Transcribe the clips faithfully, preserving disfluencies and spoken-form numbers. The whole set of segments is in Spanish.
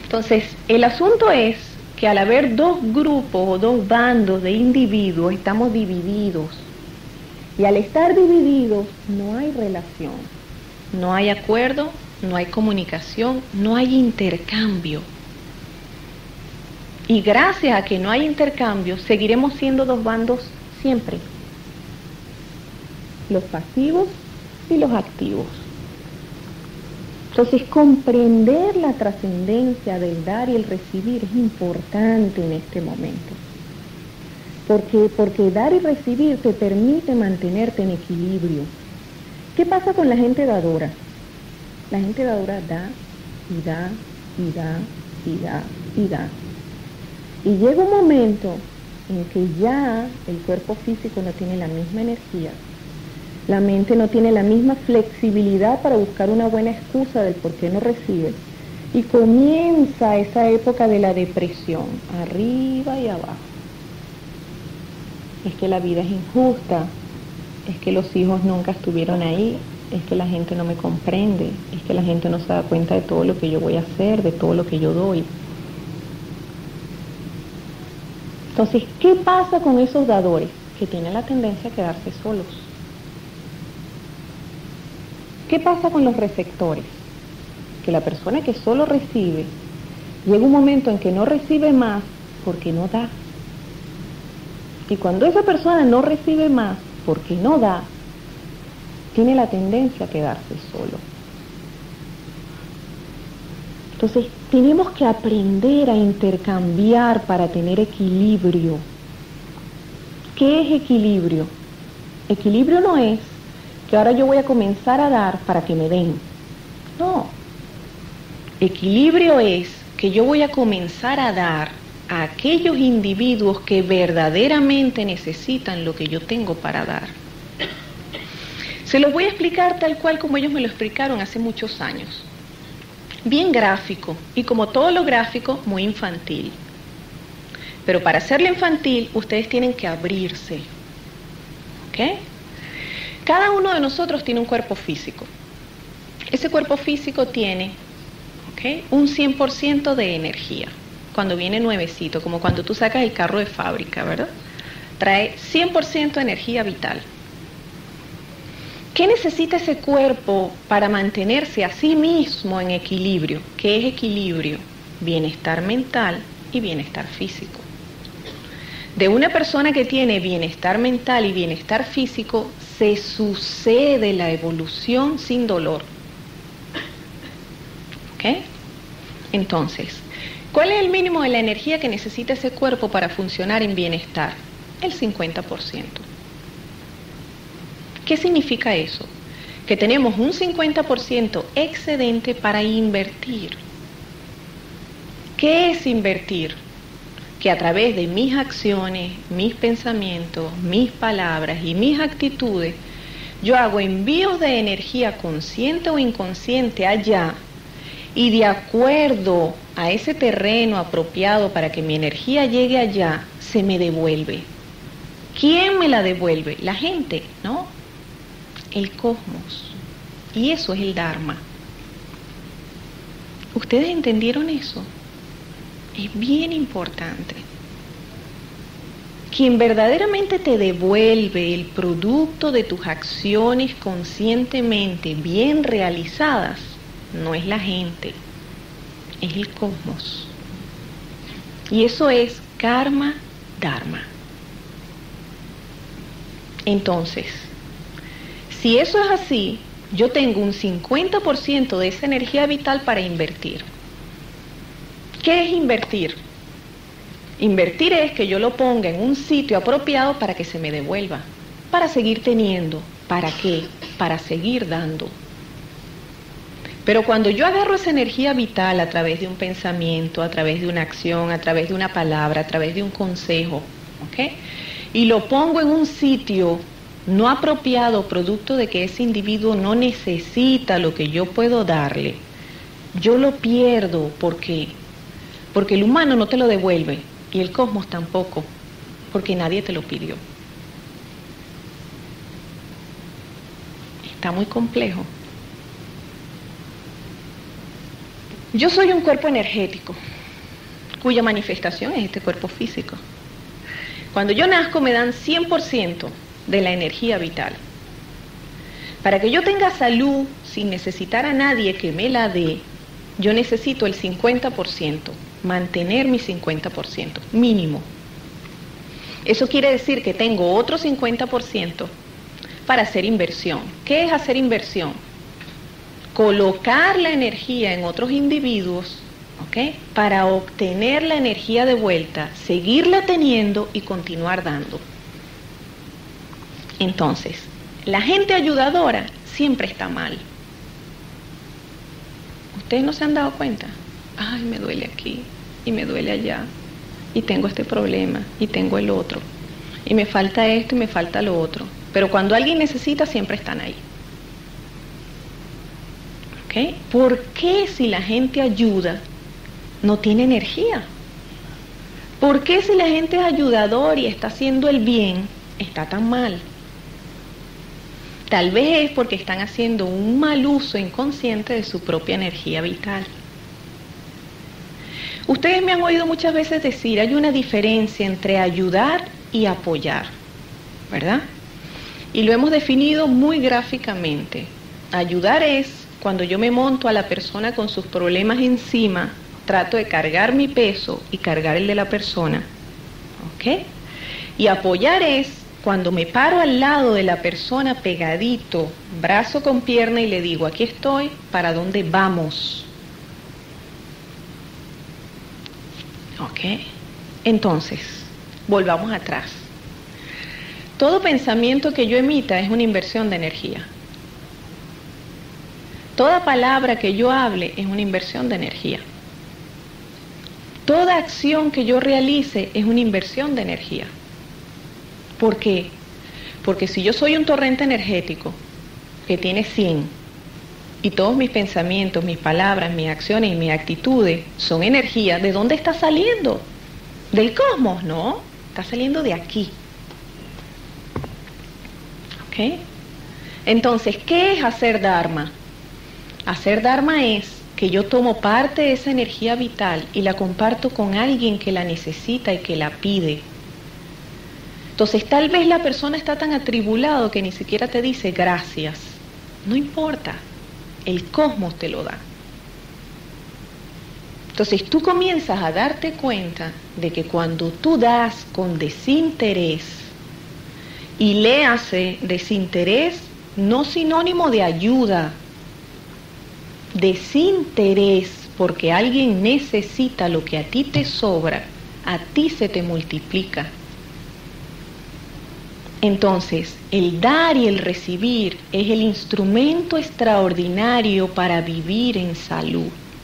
Entonces, el asunto es que al haber dos grupos o dos bandos de individuos, estamos divididos. Y al estar divididos, no hay relación, no hay acuerdo, no hay comunicación, no hay intercambio. Y gracias a que no hay intercambio, seguiremos siendo dos bandos siempre. Los pasivos y los activos. Entonces, comprender la trascendencia del dar y el recibir es importante en este momento. Porque, porque dar y recibir te permite mantenerte en equilibrio. ¿Qué pasa con la gente dadora? La gente dadora da, y da, y da, y da, y da. Y llega un momento en que ya el cuerpo físico no tiene la misma energía, la mente no tiene la misma flexibilidad para buscar una buena excusa del por qué no recibe, y comienza esa época de la depresión, arriba y abajo. Es que la vida es injusta, es que los hijos nunca estuvieron ahí, es que la gente no me comprende, es que la gente no se da cuenta de todo lo que yo voy a hacer, de todo lo que yo doy. Entonces, ¿qué pasa con esos dadores? Que tienen la tendencia a quedarse solos. ¿Qué pasa con los receptores? Que la persona que solo recibe, llega un momento en que no recibe más porque no da. Y cuando esa persona no recibe más porque no da, tiene la tendencia a quedarse solo. Entonces, tenemos que aprender a intercambiar para tener equilibrio. ¿Qué es equilibrio? Equilibrio no es que ahora yo voy a comenzar a dar para que me den. No. Equilibrio es que yo voy a comenzar a dar a aquellos individuos que verdaderamente necesitan lo que yo tengo para dar. Se los voy a explicar tal cual como ellos me lo explicaron hace muchos años. Bien gráfico, y como todo lo gráfico, muy infantil. Pero para hacerlo infantil, ustedes tienen que abrirse. ¿Ok? Cada uno de nosotros tiene un cuerpo físico. Ese cuerpo físico tiene, ¿ok?, un cien por ciento de energía. Cuando viene nuevecito, como cuando tú sacas el carro de fábrica, ¿verdad? Trae cien por ciento de energía vital. ¿Qué necesita ese cuerpo para mantenerse a sí mismo en equilibrio? ¿Qué es equilibrio? Bienestar mental y bienestar físico. De una persona que tiene bienestar mental y bienestar físico, se sucede la evolución sin dolor. ¿Ok? Entonces, ¿cuál es el mínimo de la energía que necesita ese cuerpo para funcionar en bienestar? El cincuenta por ciento. ¿Qué significa eso? Que tenemos un cincuenta por ciento excedente para invertir. ¿Qué es invertir? Que a través de mis acciones, mis pensamientos, mis palabras y mis actitudes, yo hago envíos de energía consciente o inconsciente allá, y de acuerdo a ese terreno apropiado para que mi energía llegue allá, se me devuelve. ¿Quién me la devuelve? La gente, ¿no? El cosmos. Y eso es el Dharma. ¿Ustedes entendieron eso? Es bien importante. Quien verdaderamente te devuelve el producto de tus acciones conscientemente bien realizadas, no es la gente, es el cosmos. Y eso es karma dharma. Entonces, si eso es así, yo tengo un cincuenta por ciento de esa energía vital para invertir. ¿Qué es invertir? Invertir es que yo lo ponga en un sitio apropiado para que se me devuelva, para seguir teniendo. ¿Para qué? Para seguir dando. Pero cuando yo agarro esa energía vital a través de un pensamiento, a través de una acción, a través de una palabra, a través de un consejo, ¿ok?, y lo pongo en un sitio no apropiado, producto de que ese individuo no necesita lo que yo puedo darle, yo lo pierdo. ¿Por qué? Porque el humano no te lo devuelve y el cosmos tampoco, porque nadie te lo pidió. Está muy complejo. Yo soy un cuerpo energético, cuya manifestación es este cuerpo físico. Cuando yo nazco me dan cien por ciento de la energía vital. Para que yo tenga salud sin necesitar a nadie que me la dé, yo necesito el cincuenta por ciento, mantener mi cincuenta por ciento, mínimo. Eso quiere decir que tengo otro cincuenta por ciento para hacer inversión. ¿Qué es hacer inversión? Colocar la energía en otros individuos, ¿ok?, para obtener la energía de vuelta, seguirla teniendo y continuar dando. Entonces, la gente ayudadora siempre está mal. ¿Ustedes no se han dado cuenta? Ay, me duele aquí y me duele allá y tengo este problema y tengo el otro y me falta esto y me falta lo otro. Pero cuando alguien necesita, siempre están ahí. ¿Ok? ¿Por qué si la gente ayuda no tiene energía? ¿Por qué si la gente es ayudadora y está haciendo el bien, está tan mal? Tal vez es porque están haciendo un mal uso inconsciente de su propia energía vital. Ustedes me han oído muchas veces decir, hay una diferencia entre ayudar y apoyar, ¿verdad? Y lo hemos definido muy gráficamente. Ayudar es cuando yo me monto a la persona con sus problemas encima, trato de cargar mi peso y cargar el de la persona, ¿ok? Y apoyar es cuando me paro al lado de la persona pegadito, brazo con pierna y le digo, aquí estoy, ¿para dónde vamos? ¿Ok? Entonces, volvamos atrás. Todo pensamiento que yo emita es una inversión de energía. Toda palabra que yo hable es una inversión de energía. Toda acción que yo realice es una inversión de energía. ¿Por qué? Porque si yo soy un torrente energético que tiene cien y todos mis pensamientos, mis palabras, mis acciones y mis actitudes son energía, ¿de dónde está saliendo? ¿Del cosmos? No, está saliendo de aquí. ¿Ok? Entonces, ¿qué es hacer Dharma? Hacer Dharma es que yo tomo parte de esa energía vital y la comparto con alguien que la necesita y que la pide. Entonces, tal vez la persona está tan atribulado que ni siquiera te dice gracias. No importa, el cosmos te lo da. Entonces, tú comienzas a darte cuenta de que cuando tú das con desinterés, y le hace desinterés no sinónimo de ayuda, desinterés porque alguien necesita lo que a ti te sobra, a ti se te multiplica. Entonces, el dar y el recibir es el instrumento extraordinario para vivir en salud.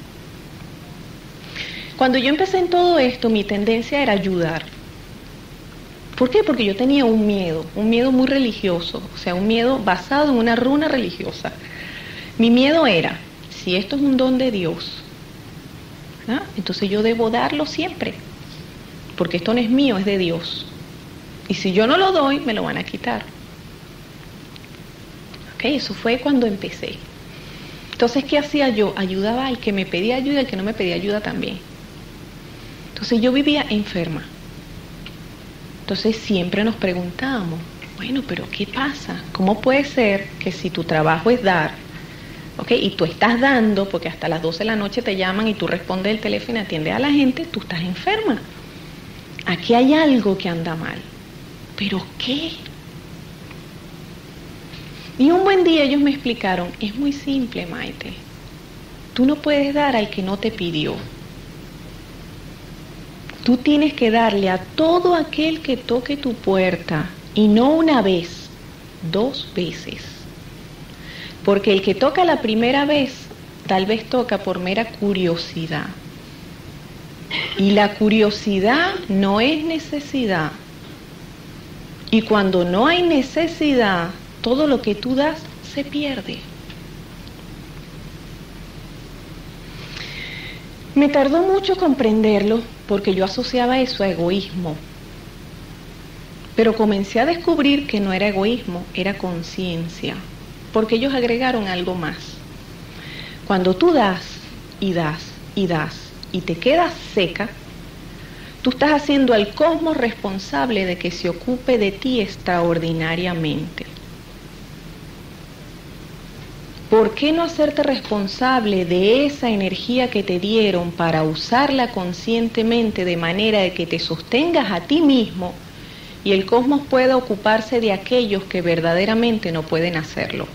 Cuando yo empecé en todo esto, mi tendencia era ayudar. ¿Por qué? Porque yo tenía un miedo, un miedo muy religioso, o sea, un miedo basado en una runa religiosa. Mi miedo era, si esto es un don de Dios, ¿ah? entonces yo debo darlo siempre, porque esto no es mío, es de Dios. Y si yo no lo doy, me lo van a quitar. Ok, eso fue cuando empecé. Entonces, ¿qué hacía yo? Ayudaba al que me pedía ayuda y al que no me pedía ayuda también. Entonces yo vivía enferma. Entonces siempre nos preguntábamos, bueno, pero ¿qué pasa? ¿Cómo puede ser que si tu trabajo es dar, ok, y tú estás dando, porque hasta las doce de la noche te llaman y tú respondes el teléfono y atiendes a la gente, tú estás enferma? Aquí hay algo que anda mal. ¿Pero qué? Y un buen día ellos me explicaron, es muy simple, Maite. Tú no puedes dar al que no te pidió. Tú tienes que darle a todo aquel que toque tu puerta, y no una vez, dos veces. Porque el que toca la primera vez, tal vez toca por mera curiosidad. Y la curiosidad no es necesidad. Y cuando no hay necesidad, todo lo que tú das se pierde. Me tardó mucho comprenderlo porque yo asociaba eso a egoísmo. Pero comencé a descubrir que no era egoísmo, era conciencia. Porque ellos agregaron algo más. Cuando tú das y das y das y te quedas seca, tú estás haciendo al cosmos responsable de que se ocupe de ti extraordinariamente. ¿Por qué no hacerte responsable de esa energía que te dieron para usarla conscientemente de manera de que te sostengas a ti mismo y el cosmos pueda ocuparse de aquellos que verdaderamente no pueden hacerlo?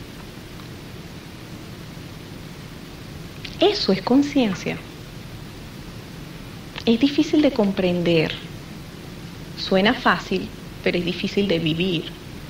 Eso es conciencia. Es difícil de comprender. Suena fácil, pero es difícil de vivir.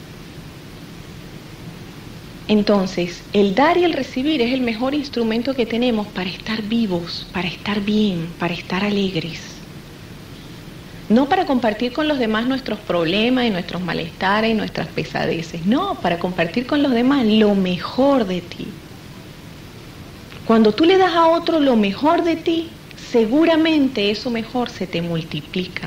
Entonces, el dar y el recibir es el mejor instrumento que tenemos para estar vivos, para estar bien, para estar alegres. No para compartir con los demás nuestros problemas y nuestros malestares y nuestras pesadeces. No, para compartir con los demás lo mejor de ti. Cuando tú le das a otro lo mejor de ti, seguramente eso mejor se te multiplica.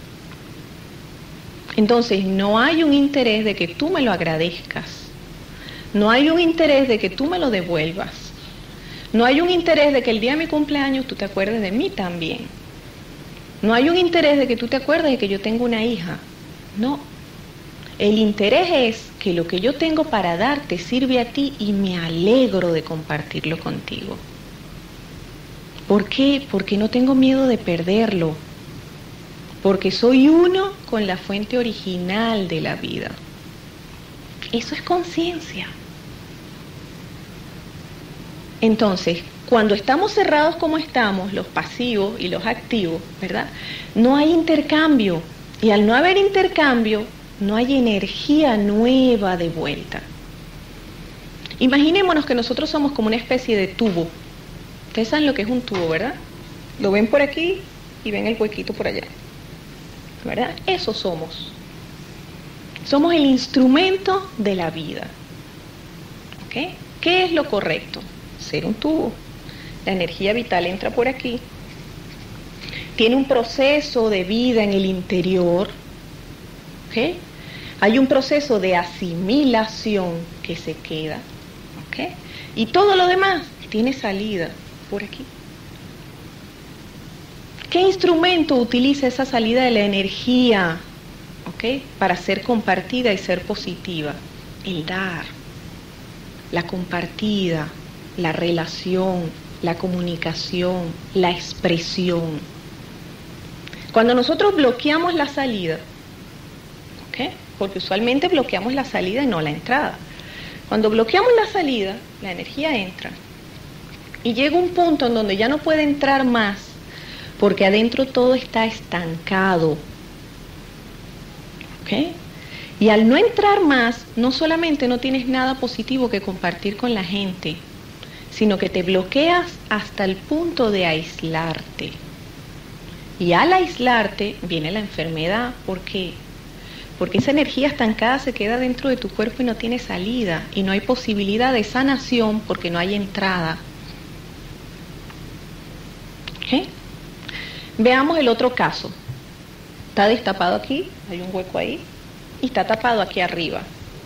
Entonces, no hay un interés de que tú me lo agradezcas. No hay un interés de que tú me lo devuelvas. No hay un interés de que el día de mi cumpleaños tú te acuerdes de mí también. No hay un interés de que tú te acuerdes de que yo tengo una hija. No. El interés es que lo que yo tengo para dar te sirve a ti y me alegro de compartirlo contigo. ¿Por qué? Porque no tengo miedo de perderlo. Porque soy uno con la fuente original de la vida. Eso es conciencia. Entonces, cuando estamos cerrados como estamos, los pasivos y los activos, ¿verdad? No hay intercambio. Y al no haber intercambio, no hay energía nueva de vuelta. Imaginémonos que nosotros somos como una especie de tubo. Ustedes saben lo que es un tubo, ¿verdad? Lo ven por aquí y ven el huequito por allá, ¿verdad? Eso somos. Somos el instrumento de la vida. ¿Ok? ¿Qué es lo correcto? Ser un tubo. La energía vital entra por aquí. Tiene un proceso de vida en el interior. ¿Ok? Hay un proceso de asimilación que se queda. ¿Ok? Y todo lo demás tiene salida por aquí. ¿Qué instrumento utiliza esa salida de la energía? ¿Ok? Para ser compartida y ser positiva. El dar, la compartida, la relación, la comunicación, la expresión. Cuando nosotros bloqueamos la salida, ¿ok? Porque usualmente bloqueamos la salida y no la entrada. Cuando bloqueamos la salida, la energía entra y llega un punto en donde ya no puede entrar más porque adentro todo está estancado. ¿Ok? Y al no entrar más, no solamente no tienes nada positivo que compartir con la gente, sino que te bloqueas hasta el punto de aislarte. Y al aislarte viene la enfermedad. ¿Por qué? Porque esa energía estancada se queda dentro de tu cuerpo y no tiene salida. Y no hay posibilidad de sanación porque no hay entrada. ¿Ok? Veamos el otro caso. Está destapado aquí, hay un hueco ahí, y está tapado aquí arriba.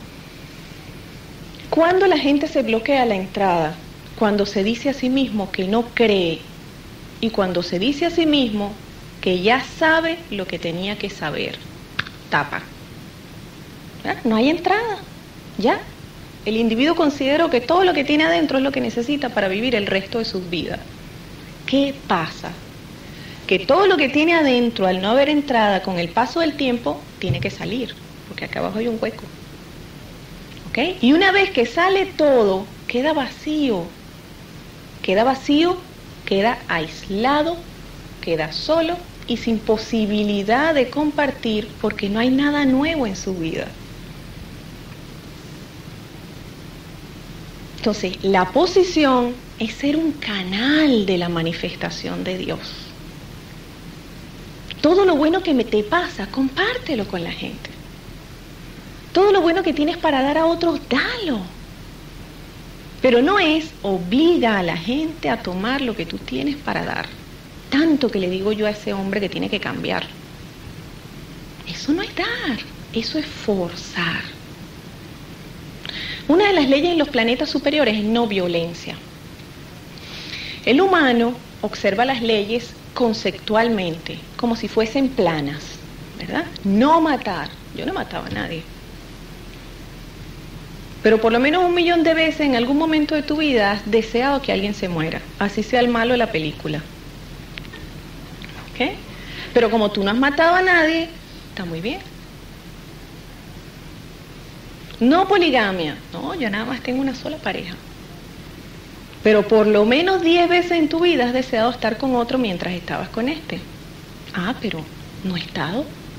Cuando la gente se bloquea la entrada, cuando se dice a sí mismo que no cree, y cuando se dice a sí mismo que ya sabe lo que tenía que saber, tapa. ¿Ya? No hay entrada, ya. El individuo considera que todo lo que tiene adentro es lo que necesita para vivir el resto de sus vidas. ¿Qué pasa? Que todo lo que tiene adentro, al no haber entrada, con el paso del tiempo, tiene que salir, porque acá abajo hay un hueco. ¿Ok? Y una vez que sale todo, queda vacío. Queda vacío, queda aislado, queda solo y sin posibilidad de compartir porque no hay nada nuevo en su vida. Entonces, la posición es ser un canal de la manifestación de Dios. Todo lo bueno que me te pasa, compártelo con la gente. Todo lo bueno que tienes para dar a otros, dalo. Pero no es obliga a la gente a tomar lo que tú tienes para dar. Tanto que le digo yo a ese hombre que tiene que cambiar. Eso no es dar, eso es forzar. Una de las leyes en los planetas superiores es no violencia. El humano observa las leyes conceptualmente, como si fuesen planas, ¿verdad? No matar. Yo no mataba a nadie. Pero por lo menos un millón de veces en algún momento de tu vida has deseado que alguien se muera, así sea el malo de la película. ¿Ok? Pero como tú no has matado a nadie, está muy bien. No poligamia, no, yo nada más tengo una sola pareja. Pero por lo menos diez veces en tu vida has deseado estar con otro mientras estabas con este. Ah, pero no he estado.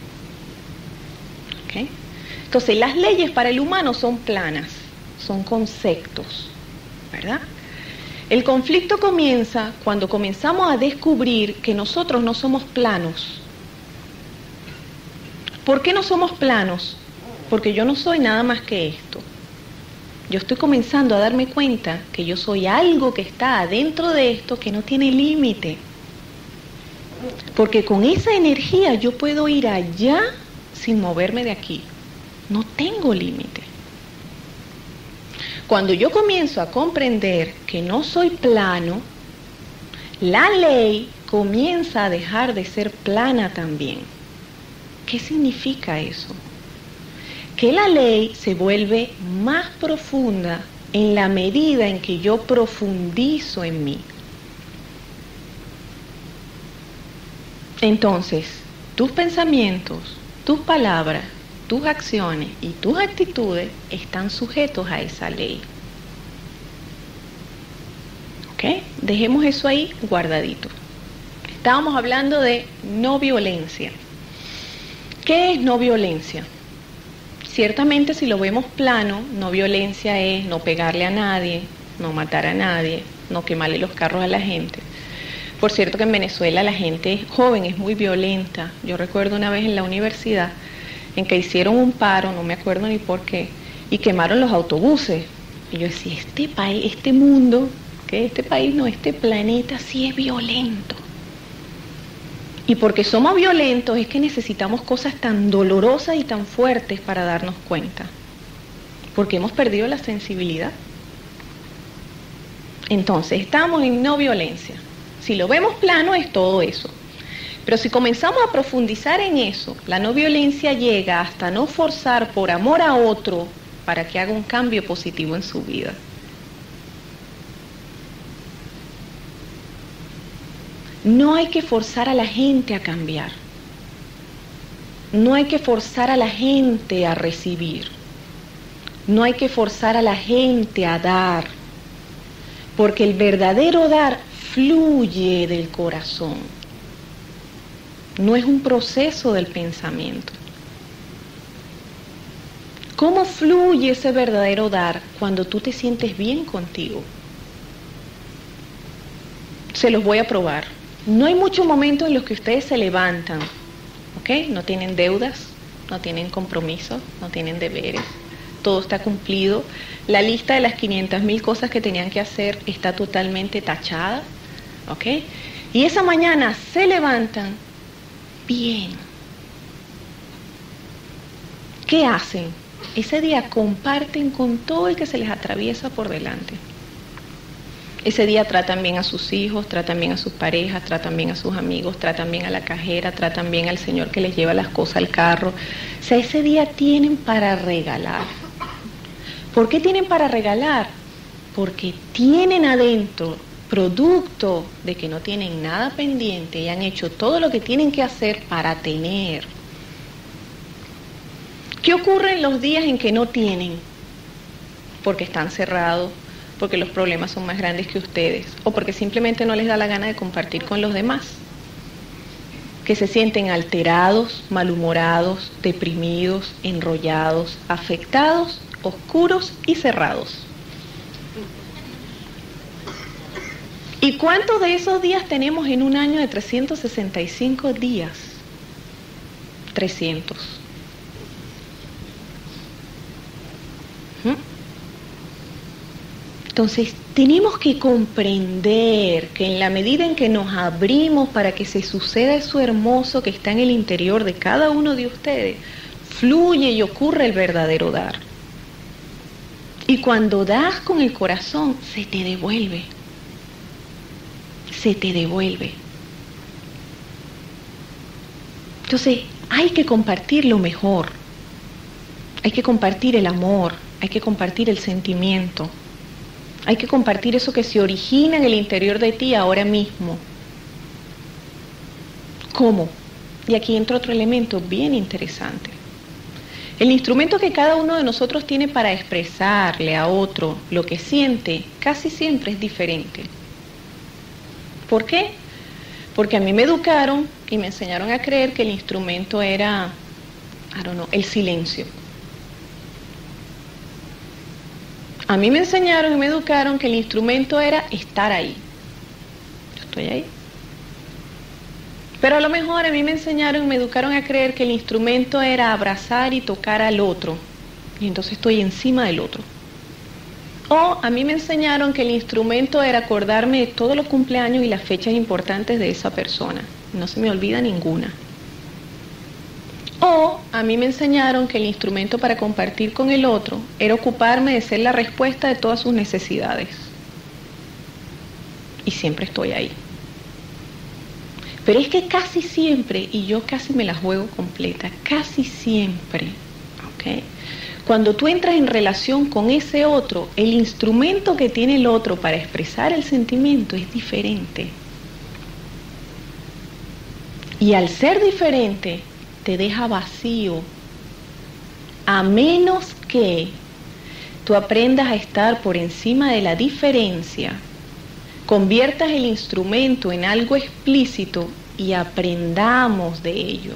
¿Ok? Entonces, las leyes para el humano son planas, son conceptos, ¿verdad? El conflicto comienza cuando comenzamos a descubrir que nosotros no somos planos. ¿Por qué no somos planos? Porque yo no soy nada más que esto. Yo estoy comenzando a darme cuenta que yo soy algo que está adentro de esto que no tiene límite. Porque con esa energía yo puedo ir allá sin moverme de aquí. No tengo límite. Cuando yo comienzo a comprender que no soy plano, la ley comienza a dejar de ser plana también. ¿Qué significa eso? Que la ley se vuelve más profunda en la medida en que yo profundizo en mí. Entonces, tus pensamientos, tus palabras, tus acciones y tus actitudes están sujetos a esa ley. ¿Ok? Dejemos eso ahí guardadito. Estábamos hablando de no violencia. ¿Qué es no violencia? Ciertamente, si lo vemos plano, no violencia es no pegarle a nadie, no matar a nadie, no quemarle los carros a la gente. Por cierto que en Venezuela la gente joven es muy violenta. Yo recuerdo una vez en la universidad en que hicieron un paro, no me acuerdo ni por qué, y quemaron los autobuses. Y yo decía, este país, este mundo, que este país no, este planeta sí es violento. Y porque somos violentos es que necesitamos cosas tan dolorosas y tan fuertes para darnos cuenta. Porque hemos perdido la sensibilidad. Entonces, estamos en no violencia. Si lo vemos plano es todo eso. Pero si comenzamos a profundizar en eso, la no violencia llega hasta no forzar por amor a otro para que haga un cambio positivo en su vida. No hay que forzar a la gente a cambiar. No hay que forzar a la gente a recibir. No hay que forzar a la gente a dar. Porque el verdadero dar fluye del corazón. No es un proceso del pensamiento. ¿Cómo fluye ese verdadero dar? Cuando tú te sientes bien contigo. Se los voy a probar. No hay muchos momentos en los que ustedes se levantan, ¿ok? No tienen deudas, no tienen compromisos, no tienen deberes. Todo está cumplido. La lista de las quinientas mil cosas que tenían que hacer está totalmente tachada, ¿ok? Y esa mañana se levantan bien. ¿Qué hacen? Ese día comparten con todo el que se les atraviesa por delante. Ese día tratan bien a sus hijos, tratan bien a sus parejas, tratan bien a sus amigos, tratan bien a la cajera, tratan bien al señor que les lleva las cosas al carro. O sea, ese día tienen para regalar. ¿Por qué tienen para regalar? Porque tienen adentro, producto de que no tienen nada pendiente y han hecho todo lo que tienen que hacer para tener. ¿Qué ocurre en los días en que no tienen? Porque están cerrados, porque los problemas son más grandes que ustedes, o porque simplemente no les da la gana de compartir con los demás. Que se sienten alterados, malhumorados, deprimidos, enrollados, afectados, oscuros y cerrados. ¿Y cuántos de esos días tenemos en un año de trescientos sesenta y cinco días? trescientos. ¿Mm? Entonces, tenemos que comprender que en la medida en que nos abrimos para que se suceda eso hermoso que está en el interior de cada uno de ustedes, fluye y ocurre el verdadero dar. Y cuando das con el corazón, se te devuelve. se te devuelve. Entonces, hay que compartir lo mejor. Hay que compartir el amor, hay que compartir el sentimiento. Hay que compartir eso que se origina en el interior de ti ahora mismo. ¿Cómo? Y aquí entra otro elemento bien interesante. El instrumento que cada uno de nosotros tiene para expresarle a otro lo que siente, casi siempre es diferente. ¿Por qué? Porque a mí me educaron y me enseñaron a creer que el instrumento era, I don't know, el silencio. A mí me enseñaron y me educaron que el instrumento era estar ahí. Yo estoy ahí. Pero a lo mejor a mí me enseñaron y me educaron a creer que el instrumento era abrazar y tocar al otro. Y entonces estoy encima del otro. O a mí me enseñaron que el instrumento era acordarme de todos los cumpleaños y las fechas importantes de esa persona. No se me olvida ninguna. O a mí me enseñaron que el instrumento para compartir con el otro era ocuparme de ser la respuesta de todas sus necesidades. Y siempre estoy ahí. Pero es que casi siempre, y yo casi me la juego completa, casi siempre, ¿ok? Cuando tú entras en relación con ese otro, el instrumento que tiene el otro para expresar el sentimiento es diferente. Y al ser diferente, te deja vacío, a menos que tú aprendas a estar por encima de la diferencia, conviertas el instrumento en algo explícito y aprendamos de ello.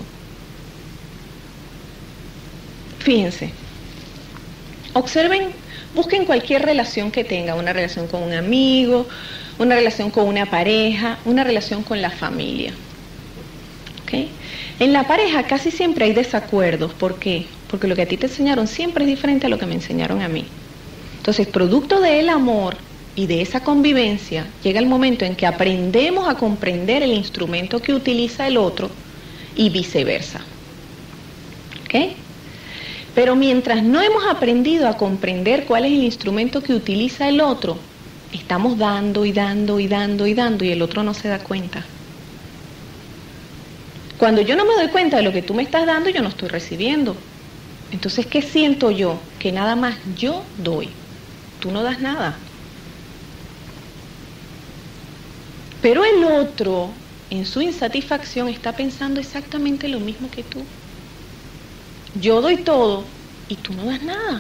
Fíjense, observen, busquen cualquier relación que tenga, una relación con un amigo, una relación con una pareja, una relación con la familia. ¿Okay? En la pareja casi siempre hay desacuerdos. ¿Por qué? Porque lo que a ti te enseñaron siempre es diferente a lo que me enseñaron a mí. Entonces, producto del amor y de esa convivencia, llega el momento en que aprendemos a comprender el instrumento que utiliza el otro y viceversa. ¿Ok? Pero mientras no hemos aprendido a comprender cuál es el instrumento que utiliza el otro, estamos dando y dando y dando y dando y el otro no se da cuenta. Cuando yo no me doy cuenta de lo que tú me estás dando, yo no estoy recibiendo. Entonces, ¿qué siento yo? Que nada más yo doy. Tú no das nada. Pero el otro, en su insatisfacción, está pensando exactamente lo mismo que tú. Yo doy todo y tú no das nada.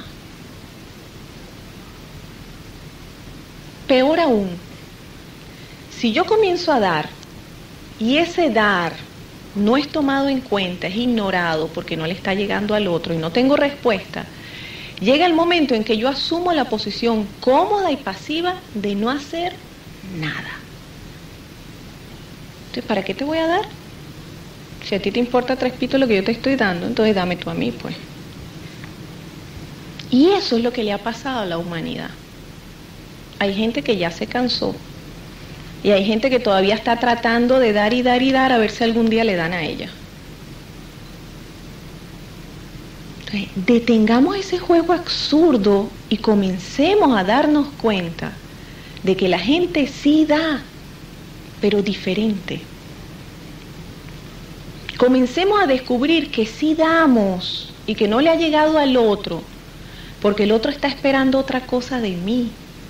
Peor aún, si yo comienzo a dar y ese dar no es tomado en cuenta, es ignorado porque no le está llegando al otro y no tengo respuesta, llega el momento en que yo asumo la posición cómoda y pasiva de no hacer nada. Entonces, ¿para qué te voy a dar? Si a ti te importa tres pitos lo que yo te estoy dando, entonces dame tú a mí, pues. Y eso es lo que le ha pasado a la humanidad. Hay gente que ya se cansó. Y hay gente que todavía está tratando de dar y dar y dar a ver si algún día le dan a ella. Entonces, detengamos ese juego absurdo y comencemos a darnos cuenta de que la gente sí da, pero diferente. Comencemos a descubrir que sí damos y que no le ha llegado al otro, porque el otro está esperando otra cosa de mí.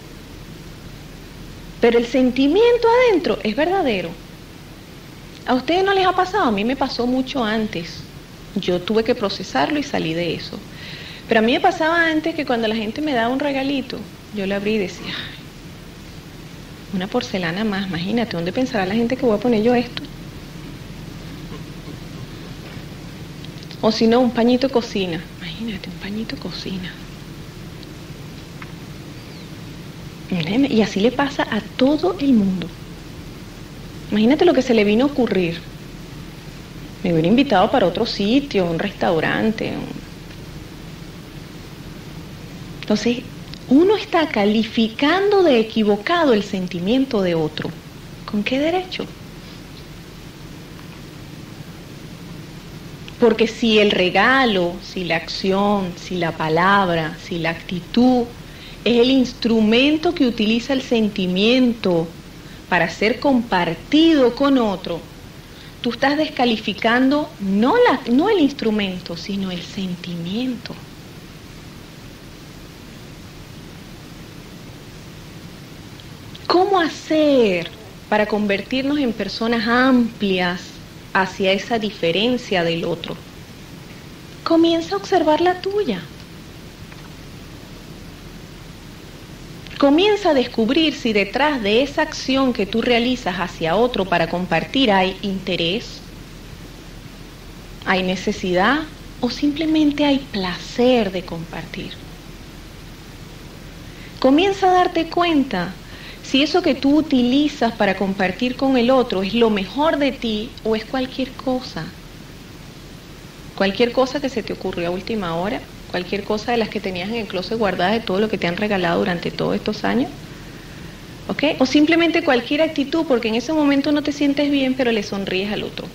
Pero el sentimiento adentro es verdadero. ¿A ustedes no les ha pasado? A mí me pasó mucho antes. Yo tuve que procesarlo y salí de eso. Pero a mí me pasaba antes que cuando la gente me daba un regalito, yo lo abrí y decía, ay, una porcelana más, imagínate, ¿dónde pensará la gente que voy a poner yo esto? O si no, un pañito de cocina. Imagínate, un pañito de cocina. Y así le pasa a todo el mundo. Imagínate lo que se le vino a ocurrir. Me hubiera invitado para otro sitio, un restaurante. Un... Entonces, uno está calificando de equivocado el sentimiento de otro. ¿Con qué derecho? Porque si el regalo, si la acción, si la palabra, si la actitud es el instrumento que utiliza el sentimiento para ser compartido con otro, tú estás descalificando no, la, no el instrumento, sino el sentimiento. ¿Cómo hacer para convertirnos en personas amplias hacia esa diferencia del otro? Comienza a observar la tuya. Comienza a descubrir si detrás de esa acción que tú realizas hacia otro para compartir hay interés, hay necesidad o simplemente hay placer de compartir. Comienza a darte cuenta si eso que tú utilizas para compartir con el otro es lo mejor de ti o es cualquier cosa. Cualquier cosa que se te ocurrió a última hora, cualquier cosa de las que tenías en el closet guardadas de todo lo que te han regalado durante todos estos años. ¿Ok? O simplemente cualquier actitud porque en ese momento no te sientes bien pero le sonríes al otro.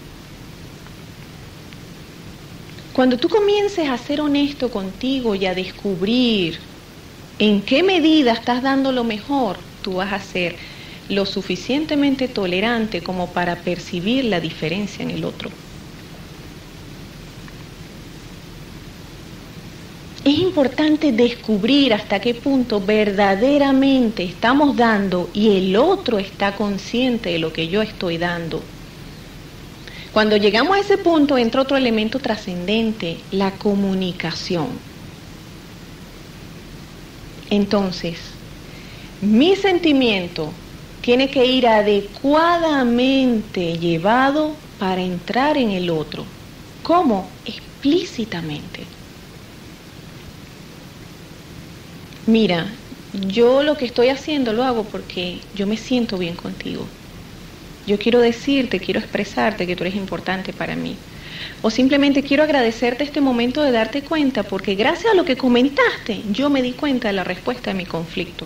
Cuando tú comiences a ser honesto contigo y a descubrir en qué medida estás dando lo mejor, tú vas a ser lo suficientemente tolerante como para percibir la diferencia en el otro. Es importante descubrir hasta qué punto verdaderamente estamos dando y el otro está consciente de lo que yo estoy dando. Cuando llegamos a ese punto entra otro elemento trascendente, la comunicación. Entonces, mi sentimiento tiene que ir adecuadamente llevado para entrar en el otro. ¿Cómo? Explícitamente. Mira, yo lo que estoy haciendo lo hago porque yo me siento bien contigo. Yo quiero decirte, quiero expresarte que tú eres importante para mí. O simplemente quiero agradecerte este momento de darte cuenta porque gracias a lo que comentaste, yo me di cuenta de la respuesta a mi conflicto.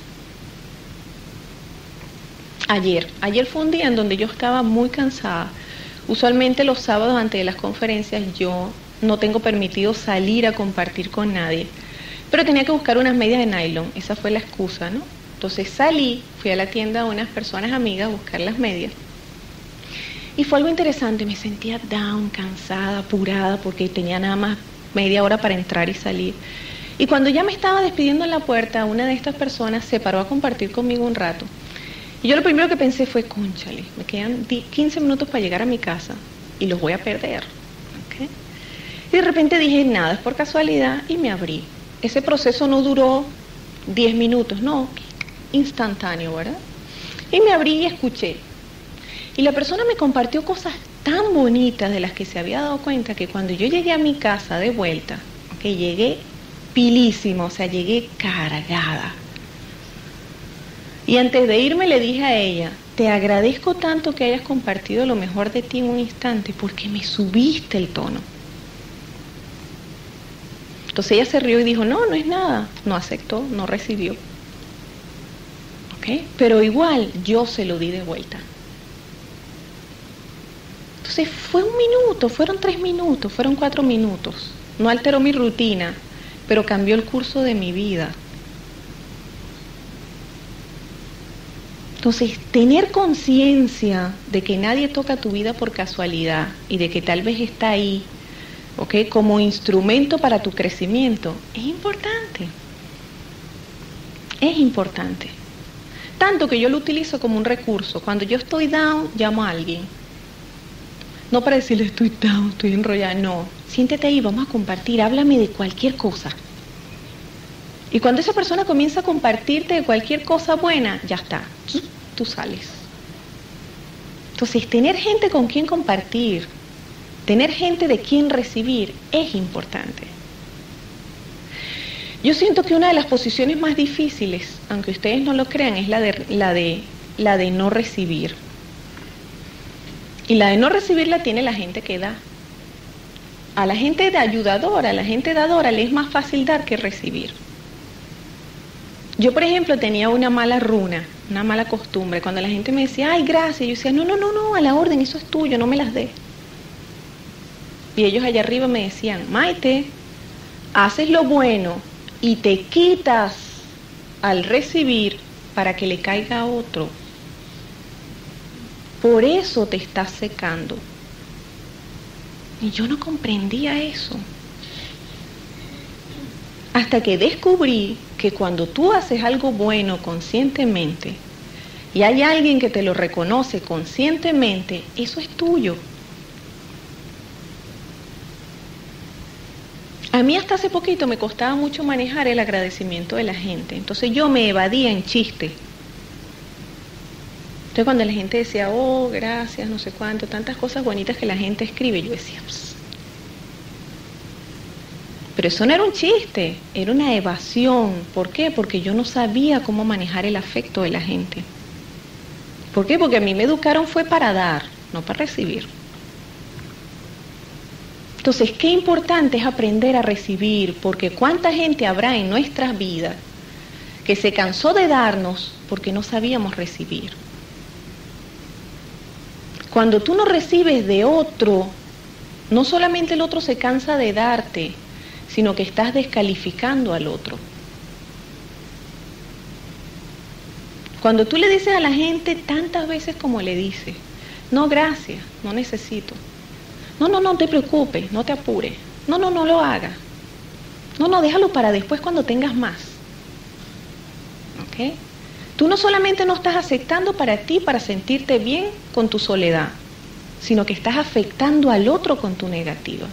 Ayer, ayer fue un día en donde yo estaba muy cansada. Usualmente los sábados antes de las conferencias yo no tengo permitido salir a compartir con nadie. Pero tenía que buscar unas medias de nylon, esa fue la excusa, ¿no? Entonces salí, fui a la tienda de unas personas amigas a buscar las medias. Y fue algo interesante, me sentía down, cansada, apurada, porque tenía nada más media hora para entrar y salir. Y cuando ya me estaba despidiendo en la puerta, una de estas personas se paró a compartir conmigo un rato. Y yo lo primero que pensé fue, cónchale, me quedan quince minutos para llegar a mi casa y los voy a perder. ¿Okay? Y de repente dije, nada, es por casualidad, y me abrí. Ese proceso no duró diez minutos, no, instantáneo, ¿verdad? Y me abrí y escuché. Y la persona me compartió cosas tan bonitas de las que se había dado cuenta que cuando yo llegué a mi casa de vuelta, que llegué pilísima, o sea, llegué cargada. Y antes de irme le dije a ella, te agradezco tanto que hayas compartido lo mejor de ti en un instante porque me subiste el tono. Entonces ella se rió y dijo, no, no es nada, no aceptó, no recibió. ¿Ok? Pero igual yo se lo di de vuelta. Entonces fue un minuto, fueron tres minutos, fueron cuatro minutos. No alteró mi rutina, pero cambió el curso de mi vida. Entonces, tener conciencia de que nadie toca tu vida por casualidad y de que tal vez está ahí, ¿ok?, como instrumento para tu crecimiento, es importante. Es importante. Tanto que yo lo utilizo como un recurso. Cuando yo estoy down, llamo a alguien. No para decirle estoy down, estoy enrollada, no. Siéntete ahí, vamos a compartir, háblame de cualquier cosa. Y cuando esa persona comienza a compartirte de cualquier cosa buena, ya está, tú sales. Entonces, tener gente con quien compartir, tener gente de quien recibir, es importante. Yo siento que una de las posiciones más difíciles, aunque ustedes no lo crean, es la de, la de, la de no recibir. Y la de no recibir la tiene la gente que da. A la gente de ayudadora, a la gente dadora, le es más fácil dar que recibir. Yo, por ejemplo, tenía una mala runa, una mala costumbre. Cuando la gente me decía, ay, gracias, yo decía, no, no, no, no, a la orden, eso es tuyo, no me las des. Y ellos allá arriba me decían, Maite, haces lo bueno y te quitas al recibir para que le caiga a otro. Por eso te estás secando. Y yo no comprendía eso. Hasta que descubrí que cuando tú haces algo bueno conscientemente y hay alguien que te lo reconoce conscientemente, eso es tuyo. A mí hasta hace poquito me costaba mucho manejar el agradecimiento de la gente. Entonces yo me evadía en chiste. Entonces cuando la gente decía, oh, gracias, no sé cuánto, tantas cosas bonitas que la gente escribe, yo decía, psst. Pero eso no era un chiste, era una evasión. ¿Por qué? Porque yo no sabía cómo manejar el afecto de la gente. ¿Por qué? Porque a mí me educaron fue para dar, no para recibir. Entonces, qué importante es aprender a recibir, porque cuánta gente habrá en nuestras vidas que se cansó de darnos porque no sabíamos recibir. Cuando tú no recibes de otro, no solamente el otro se cansa de darte, sino que estás descalificando al otro. Cuando tú le dices a la gente tantas veces como le dices, no, gracias, no necesito. No, no, no te preocupes, no te apures. No, no, no lo hagas. No, no, déjalo para después cuando tengas más. ¿Ok? Tú no solamente no estás aceptando para ti, para sentirte bien con tu soledad, sino que estás afectando al otro con tu negativa.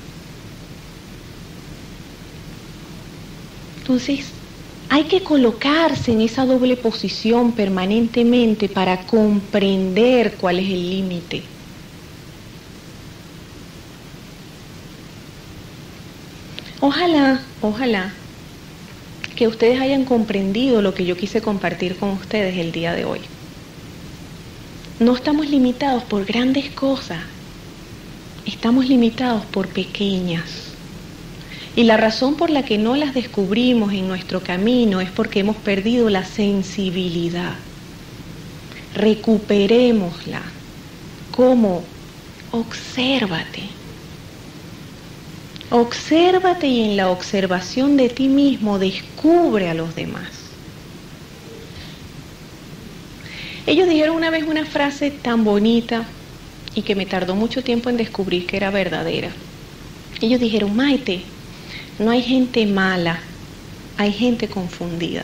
Entonces, hay que colocarse en esa doble posición permanentemente para comprender cuál es el límite. Ojalá, ojalá que ustedes hayan comprendido lo que yo quise compartir con ustedes el día de hoy. No estamos limitados por grandes cosas, estamos limitados por pequeñas. Y la razón por la que no las descubrimos en nuestro camino es porque hemos perdido la sensibilidad. Recuperémosla. ¿Cómo? Obsérvate. Obsérvate y en la observación de ti mismo descubre a los demás. Ellos dijeron una vez una frase tan bonita y que me tardó mucho tiempo en descubrir que era verdadera. Ellos dijeron, Maite, no hay gente mala, hay gente confundida.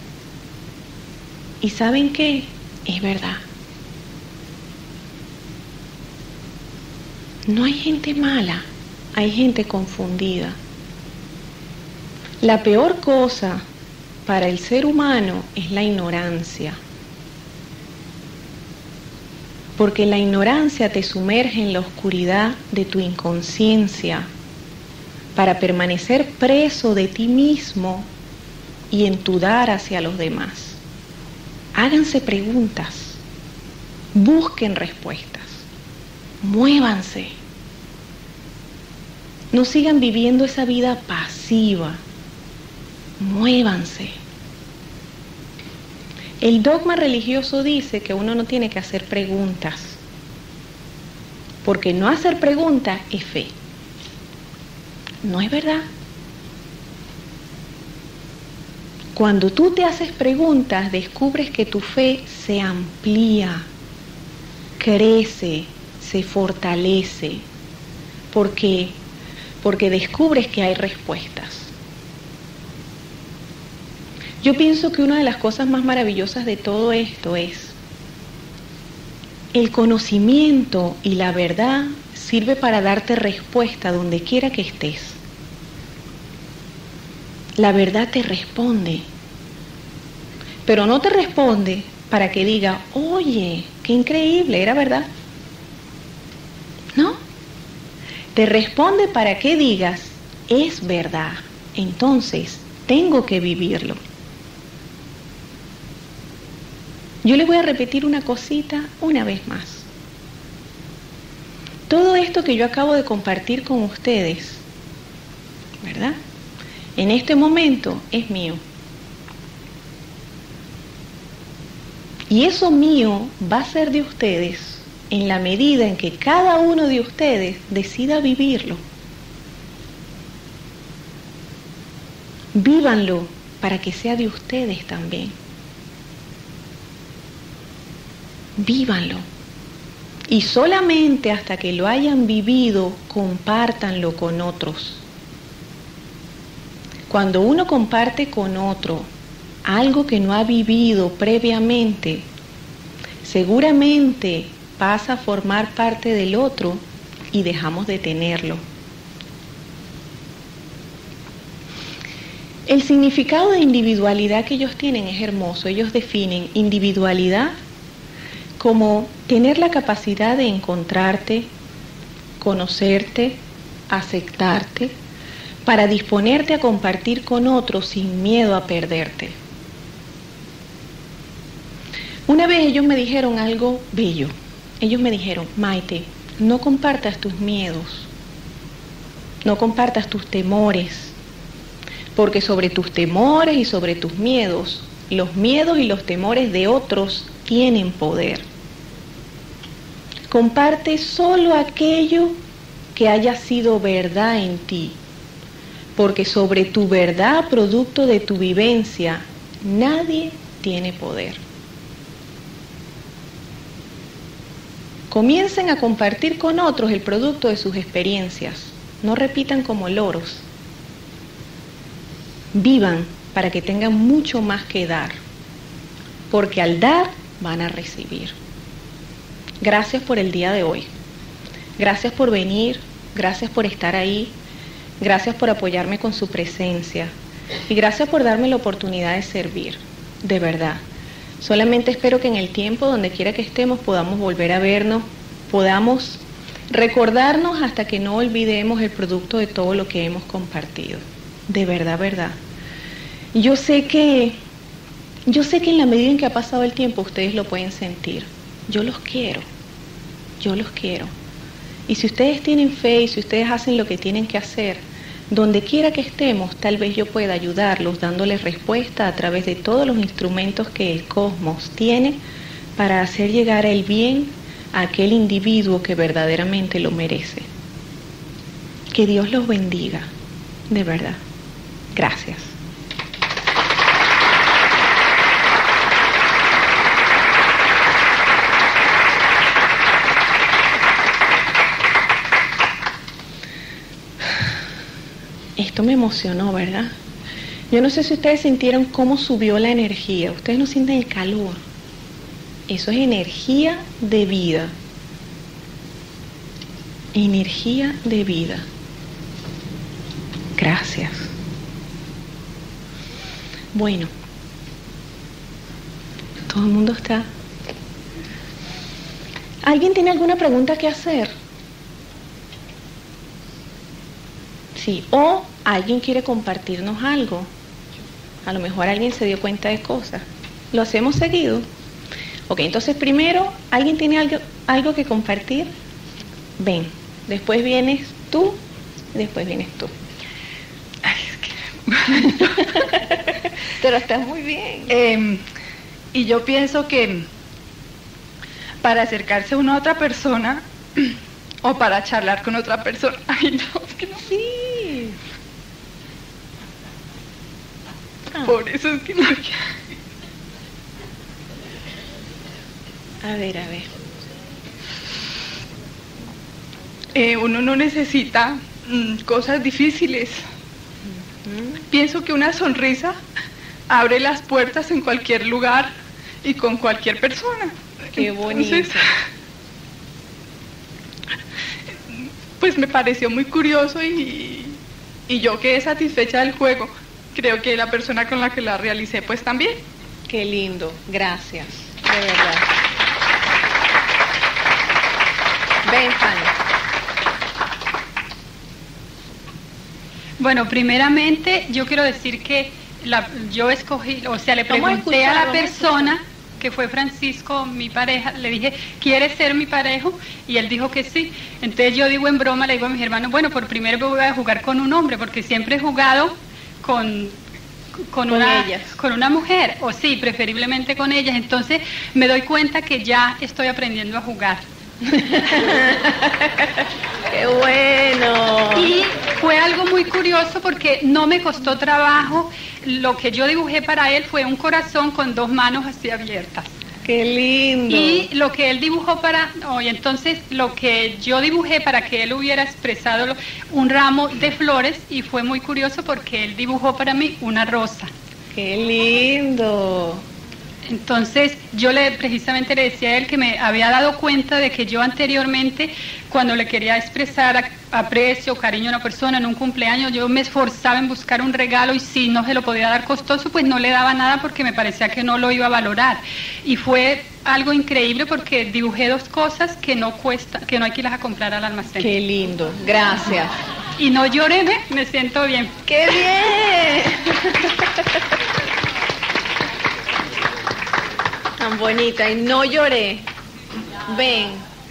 ¿Y saben qué? Es verdad. No hay gente mala, hay gente confundida. La peor cosa para el ser humano es la ignorancia. Porque la ignorancia te sumerge en la oscuridad de tu inconsciencia para permanecer preso de ti mismo y en tu dar hacia los demás. Háganse preguntas, busquen respuestas, muévanse. No sigan viviendo esa vida pasiva, muévanse. El dogma religioso dice que uno no tiene que hacer preguntas, porque no hacer preguntas es fe. No es verdad. Cuando tú te haces preguntas, descubres que tu fe se amplía, crece, se fortalece. ¿Por qué? Porque descubres que hay respuestas. Yo pienso que una de las cosas más maravillosas de todo esto es el conocimiento y la verdad sirve para darte respuesta donde quiera que estés. La verdad te responde, pero no te responde para que diga, oye, qué increíble, era verdad. No, te responde para que digas, es verdad, entonces tengo que vivirlo. Yo les voy a repetir una cosita una vez más. Todo esto que yo acabo de compartir con ustedes, ¿verdad? En este momento es mío. Y eso mío va a ser de ustedes en la medida en que cada uno de ustedes decida vivirlo. Vívanlo para que sea de ustedes también. Vívanlo. Y solamente hasta que lo hayan vivido, compártanlo con otros. Cuando uno comparte con otro algo que no ha vivido previamente, seguramente pasa a formar parte del otro y dejamos de tenerlo. El significado de individualidad que ellos tienen es hermoso. Ellos definen individualidad como tener la capacidad de encontrarte, conocerte, aceptarte, para disponerte a compartir con otros sin miedo a perderte. Una vez ellos me dijeron algo bello. Ellos me dijeron, Maite, no compartas tus miedos, no compartas tus temores, porque sobre tus temores y sobre tus miedos, los miedos y los temores de otros tienen poder. Comparte solo aquello que haya sido verdad en ti, porque sobre tu verdad, producto de tu vivencia, nadie tiene poder. Comiencen a compartir con otros el producto de sus experiencias. No repitan como loros. Vivan para que tengan mucho más que dar, porque al dar van a recibir. Gracias por el día de hoy. Gracias por venir, gracias por estar ahí, gracias por apoyarme con su presencia y gracias por darme la oportunidad de servir, de verdad. Solamente espero que en el tiempo, donde quiera que estemos, podamos volver a vernos, podamos recordarnos hasta que no olvidemos el producto de todo lo que hemos compartido. De verdad, verdad. Yo sé que, yo sé que en la medida en que ha pasado el tiempo, ustedes lo pueden sentir. Yo los quiero, yo los quiero. Y si ustedes tienen fe y si ustedes hacen lo que tienen que hacer, donde quiera que estemos, tal vez yo pueda ayudarlos dándoles respuesta a través de todos los instrumentos que el cosmos tiene para hacer llegar el bien a aquel individuo que verdaderamente lo merece. Que Dios los bendiga, de verdad. Gracias. Esto me emocionó, ¿verdad? Yo no sé si ustedes sintieron cómo subió la energía. Ustedes no sienten el calor. Eso es energía de vida. Energía de vida. Gracias. Bueno. Todo el mundo está. ¿Alguien tiene alguna pregunta que hacer? Sí, o alguien quiere compartirnos algo. A lo mejor alguien se dio cuenta de cosas. ¿Lo hacemos seguido? Ok, entonces primero, ¿alguien tiene algo, algo que compartir? Ven, después vienes tú, después vienes tú. Ay, es que... Pero estás muy bien. Eh, y yo pienso que para acercarse a una otra persona o para charlar con otra persona, ay no, es que no. Sí. Ah. Por eso es que no. A ver, a ver. Eh, uno no necesita mm, cosas difíciles. Uh-huh. Pienso que una sonrisa abre las puertas en cualquier lugar y con cualquier persona. Qué bonito. Entonces, pues me pareció muy curioso y, y yo quedé satisfecha del juego. Creo que la persona con la que la realicé pues también. Qué lindo, gracias, de verdad. Ven, Fanny. Bueno, primeramente yo quiero decir que la, yo escogí, o sea, le pregunté a, a la persona a que fue Francisco, mi pareja, le dije, ¿quieres ser mi parejo? Y él dijo que sí. Entonces yo digo en broma, le digo a mis hermanos, bueno, por primera vez voy a jugar con un hombre, porque siempre he jugado con, con, con una, ellas. con una mujer, o sí, preferiblemente con ellas. Entonces me doy cuenta que ya estoy aprendiendo a jugar. ¡Qué bueno! Y fue algo muy curioso porque no me costó trabajo. Lo que yo dibujé para él fue un corazón con dos manos así abiertas. Qué lindo. Y lo que él dibujó para, oh, y entonces lo que yo dibujé para que él hubiera expresado lo, un ramo de flores, y fue muy curioso porque él dibujó para mí una rosa. Qué lindo. Entonces yo le precisamente le decía a él que me había dado cuenta de que yo anteriormente, cuando le quería expresar aprecio, cariño a una persona en un cumpleaños, yo me esforzaba en buscar un regalo, y si no se lo podía dar costoso, pues no le daba nada porque me parecía que no lo iba a valorar. Y fue algo increíble porque dibujé dos cosas que no cuesta, que no hay que irlas a comprar al almacén. Qué lindo, gracias. Y no lloré, ¿ve? Me siento bien. ¡Qué bien! Tan bonita, y no lloré. Ven.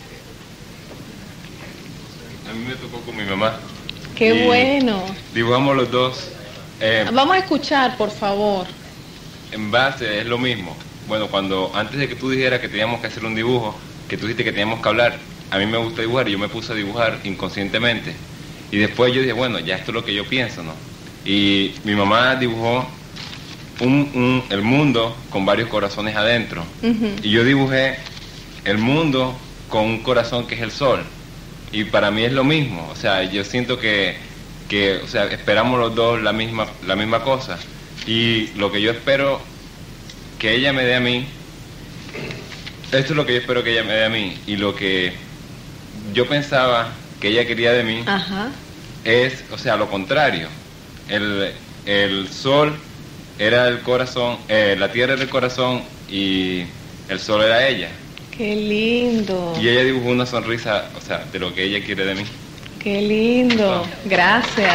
A mí me tocó con mi mamá. Qué bueno. Dibujamos los dos. Eh, Vamos a escuchar, por favor. En base, es lo mismo. Bueno, cuando antes de que tú dijeras que teníamos que hacer un dibujo, que tú dijiste que teníamos que hablar, a mí me gusta dibujar y yo me puse a dibujar inconscientemente. Y después yo dije, bueno, ya esto es lo que yo pienso, ¿no? Y mi mamá dibujó un, un, el mundo con varios corazones adentro. Uh-huh. Y yo dibujé el mundo con un corazón que es el sol. Y para mí es lo mismo. O sea, yo siento que, que o sea, esperamos los dos la misma, la misma cosa. Y lo que yo espero que ella me dé a mí, esto es lo que yo espero que ella me dé a mí. Y lo que yo pensaba que ella quería de mí, ajá, es, o sea, lo contrario. El, el sol era el corazón, eh, la tierra era el corazón y el sol era ella. Qué lindo. Y ella dibujó una sonrisa, o sea, de lo que ella quiere de mí. Qué lindo. Gracias.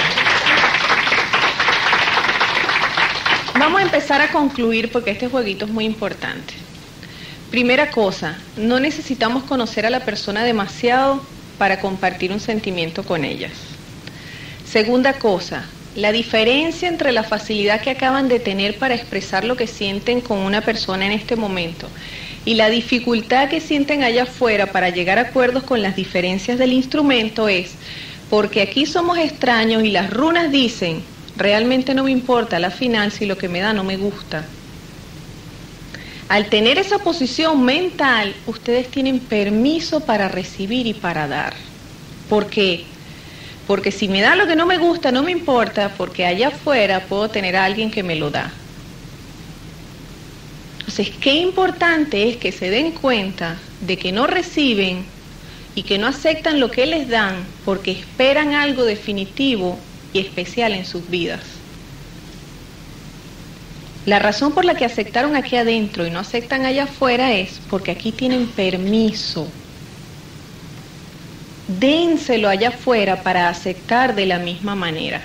Vamos a empezar a concluir porque este jueguito es muy importante. Primera cosa, no necesitamos conocer a la persona demasiado para compartir un sentimiento con ellas. Segunda cosa, la diferencia entre la facilidad que acaban de tener para expresar lo que sienten con una persona en este momento y la dificultad que sienten allá afuera para llegar a acuerdos con las diferencias del instrumento es porque aquí somos extraños y las runas dicen, realmente no me importa la final si lo que me da no me gusta. Al tener esa posición mental, ustedes tienen permiso para recibir y para dar. ¿Por qué? Porque si me da lo que no me gusta, no me importa, porque allá afuera puedo tener a alguien que me lo da. Entonces, qué importante es que se den cuenta de que no reciben y que no aceptan lo que les dan porque esperan algo definitivo y especial en sus vidas. La razón por la que aceptaron aquí adentro y no aceptan allá afuera es porque aquí tienen permiso. Dénselo allá afuera para aceptar de la misma manera.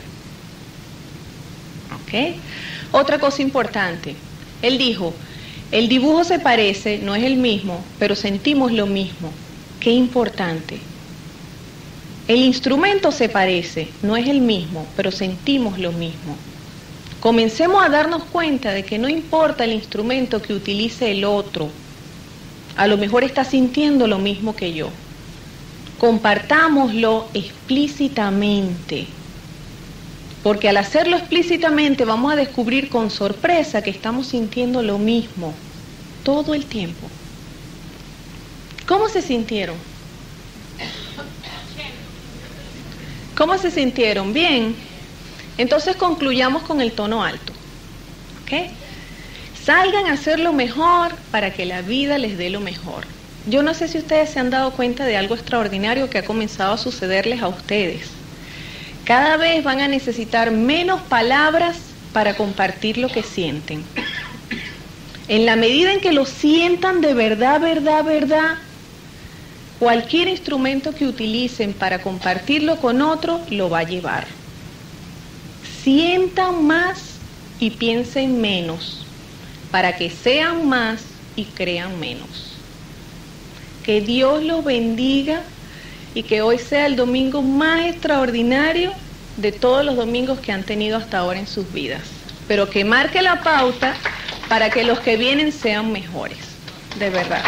¿Ok? Otra cosa importante. Él dijo, el dibujo se parece, no es el mismo, pero sentimos lo mismo. Qué importante. El instrumento se parece, no es el mismo, pero sentimos lo mismo. Comencemos a darnos cuenta de que no importa el instrumento que utilice el otro, a lo mejor está sintiendo lo mismo que yo. Compartámoslo explícitamente, porque al hacerlo explícitamente vamos a descubrir con sorpresa que estamos sintiendo lo mismo todo el tiempo. ¿Cómo se sintieron? ¿Cómo se sintieron? Bien. Entonces concluyamos con el tono alto. ¿Ok? Salgan a hacer lo mejor para que la vida les dé lo mejor. Yo no sé si ustedes se han dado cuenta de algo extraordinario que ha comenzado a sucederles a ustedes. Cada vez van a necesitar menos palabras para compartir lo que sienten. En la medida en que lo sientan de verdad, verdad, verdad, cualquier instrumento que utilicen para compartirlo con otro lo va a llevar. Sientan más y piensen menos, para que sean más y crean menos. Que Dios los bendiga y que hoy sea el domingo más extraordinario de todos los domingos que han tenido hasta ahora en sus vidas. Pero que marque la pauta para que los que vienen sean mejores, de verdad.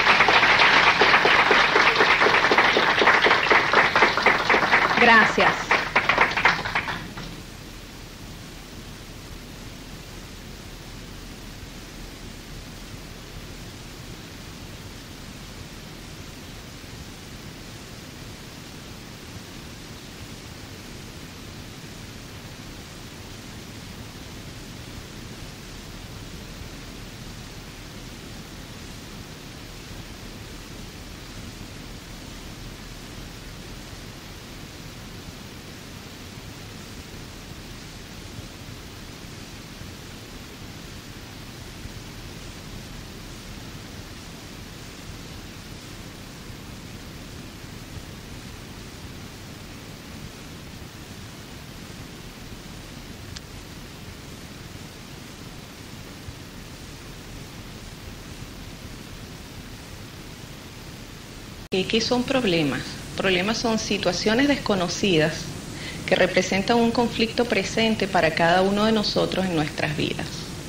Gracias. ¿Qué son problemas? Problemas son situaciones desconocidas que representan un conflicto presente para cada uno de nosotros en nuestras vidas.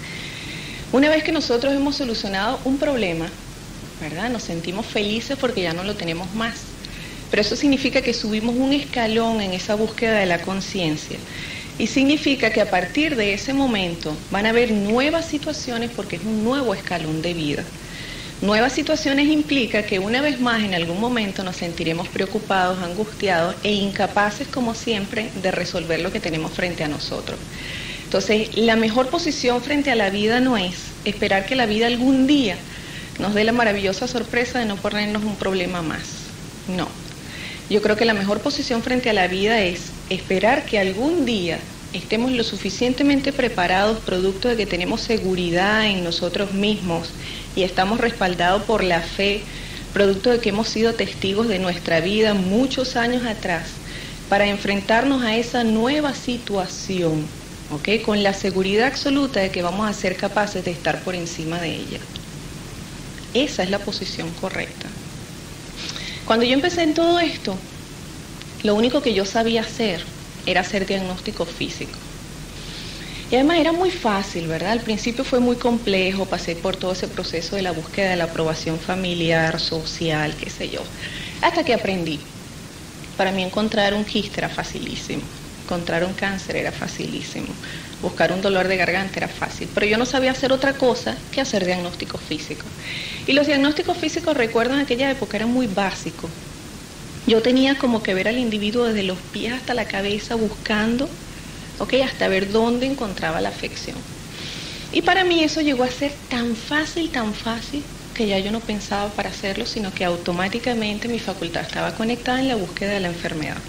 Una vez que nosotros hemos solucionado un problema, ¿verdad?, nos sentimos felices porque ya no lo tenemos más. Pero eso significa que subimos un escalón en esa búsqueda de la conciencia. Y significa que a partir de ese momento van a haber nuevas situaciones porque es un nuevo escalón de vida. Nuevas situaciones implica que una vez más en algún momento nos sentiremos preocupados, angustiados e incapaces como siempre de resolver lo que tenemos frente a nosotros. Entonces, la mejor posición frente a la vida no es esperar que la vida algún día nos dé la maravillosa sorpresa de no ponernos un problema más. No. Yo creo que la mejor posición frente a la vida es esperar que algún día estemos lo suficientemente preparados, producto de que tenemos seguridad en nosotros mismos y estamos respaldados por la fe, producto de que hemos sido testigos de nuestra vida muchos años atrás, para enfrentarnos a esa nueva situación, ¿ok?, con la seguridad absoluta de que vamos a ser capaces de estar por encima de ella. Esa es la posición correcta. Cuando yo empecé en todo esto, lo único que yo sabía hacer era hacer diagnóstico físico. Y además era muy fácil, ¿verdad? Al principio fue muy complejo, pasé por todo ese proceso de la búsqueda de la aprobación familiar, social, qué sé yo, hasta que aprendí. Para mí encontrar un quiste era facilísimo, encontrar un cáncer era facilísimo, buscar un dolor de garganta era fácil, pero yo no sabía hacer otra cosa que hacer diagnóstico físico. Y los diagnósticos físicos, recuerdo, en aquella época eran muy básicos. Yo tenía como que ver al individuo desde los pies hasta la cabeza buscando, ok, hasta ver dónde encontraba la afección. Y para mí eso llegó a ser tan fácil, tan fácil, que ya yo no pensaba para hacerlo, sino que automáticamente mi facultad estaba conectada en la búsqueda de la enfermedad.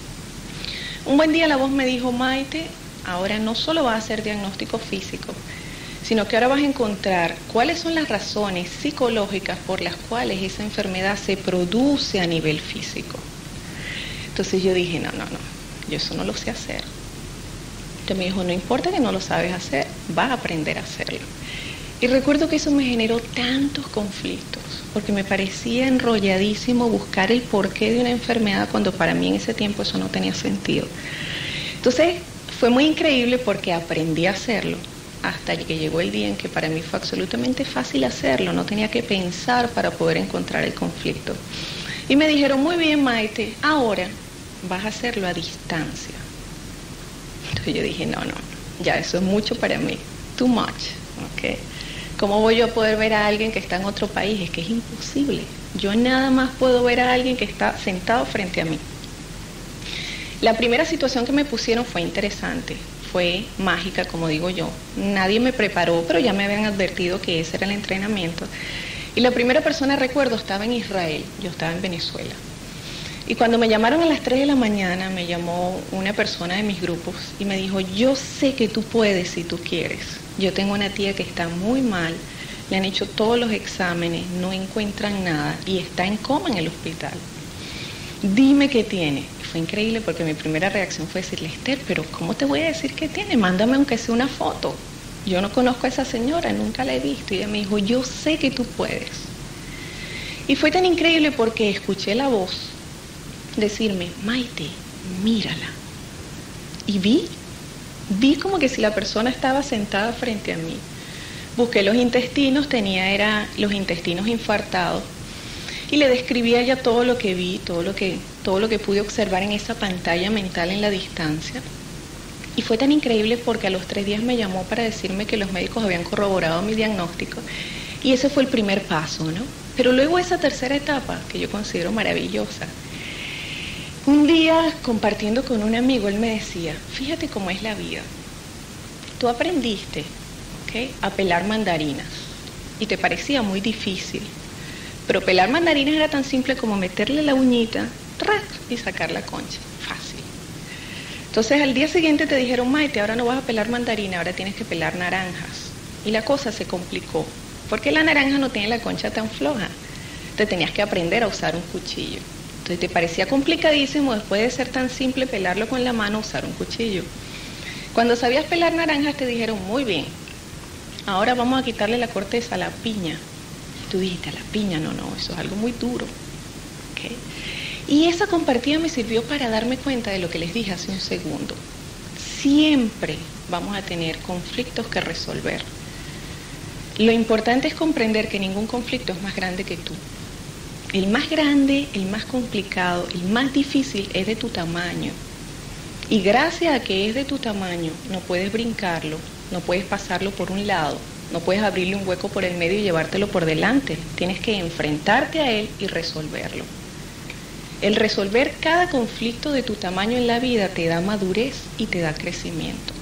Un buen día la voz me dijo: Maite, ahora no solo vas a hacer diagnóstico físico, sino que ahora vas a encontrar cuáles son las razones psicológicas por las cuales esa enfermedad se produce a nivel físico. Entonces yo dije, no, no, no, yo eso no lo sé hacer. Entonces me dijo, no importa que no lo sabes hacer, vas a aprender a hacerlo. Y recuerdo que eso me generó tantos conflictos, porque me parecía enrolladísimo buscar el porqué de una enfermedad cuando para mí en ese tiempo eso no tenía sentido. Entonces fue muy increíble porque aprendí a hacerlo, hasta que llegó el día en que para mí fue absolutamente fácil hacerlo, no tenía que pensar para poder encontrar el conflicto. Y me dijeron, muy bien Maite, ahora vas a hacerlo a distancia. Entonces yo dije, no, no, ya eso es mucho para mí, too much, ¿ok? ¿Cómo voy yo a poder ver a alguien que está en otro país? Es que es imposible. Yo nada más puedo ver a alguien que está sentado frente a mí. La primera situación que me pusieron fue interesante, fue mágica, como digo yo. Nadie me preparó, pero ya me habían advertido que ese era el entrenamiento. Y la primera persona, recuerdo, estaba en Israel, yo estaba en Venezuela. Y cuando me llamaron a las tres de la mañana, me llamó una persona de mis grupos y me dijo, yo sé que tú puedes si tú quieres. Yo tengo una tía que está muy mal, le han hecho todos los exámenes, no encuentran nada y está en coma en el hospital. Dime qué tiene. Y fue increíble porque mi primera reacción fue decirle, Esther, pero ¿cómo te voy a decir qué tiene? Mándame aunque sea una foto. Yo no conozco a esa señora, nunca la he visto. Y ella me dijo, yo sé que tú puedes. Y fue tan increíble porque escuché la voz decirme, Maite, mírala. Y vi, vi como que si la persona estaba sentada frente a mí. Busqué los intestinos, tenía era los intestinos infartados. Y le describí a ella todo lo que vi, todo lo que, todo lo que pude observar en esa pantalla mental en la distancia. Y fue tan increíble porque a los tres días me llamó para decirme que los médicos habían corroborado mi diagnóstico. Y ese fue el primer paso, ¿no? Pero luego esa tercera etapa, que yo considero maravillosa. Un día, compartiendo con un amigo, él me decía, fíjate cómo es la vida. Tú aprendiste, ¿ok?, a pelar mandarinas. Y te parecía muy difícil. Pero pelar mandarinas era tan simple como meterle la uñita, ¡trac!, y sacar la concha. Fácil. Entonces al día siguiente te dijeron, Maite, ahora no vas a pelar mandarina, ahora tienes que pelar naranjas. Y la cosa se complicó, porque la naranja no tiene la concha tan floja. Te tenías que aprender a usar un cuchillo. Entonces te parecía complicadísimo, después de ser tan simple pelarlo con la mano, usar un cuchillo. Cuando sabías pelar naranjas te dijeron, muy bien, ahora vamos a quitarle la corteza a la piña. Tú dijiste, a la piña, no, no, eso es algo muy duro. ¿Okay? Y esa compartida me sirvió para darme cuenta de lo que les dije hace un segundo. Siempre vamos a tener conflictos que resolver. Lo importante es comprender que ningún conflicto es más grande que tú. El más grande, el más complicado, el más difícil es de tu tamaño. Y gracias a que es de tu tamaño, no puedes brincarlo, no puedes pasarlo por un lado, no puedes abrirle un hueco por el medio y llevártelo por delante. Tienes que enfrentarte a él y resolverlo. El resolver cada conflicto de tu tamaño en la vida te da madurez y te da crecimiento.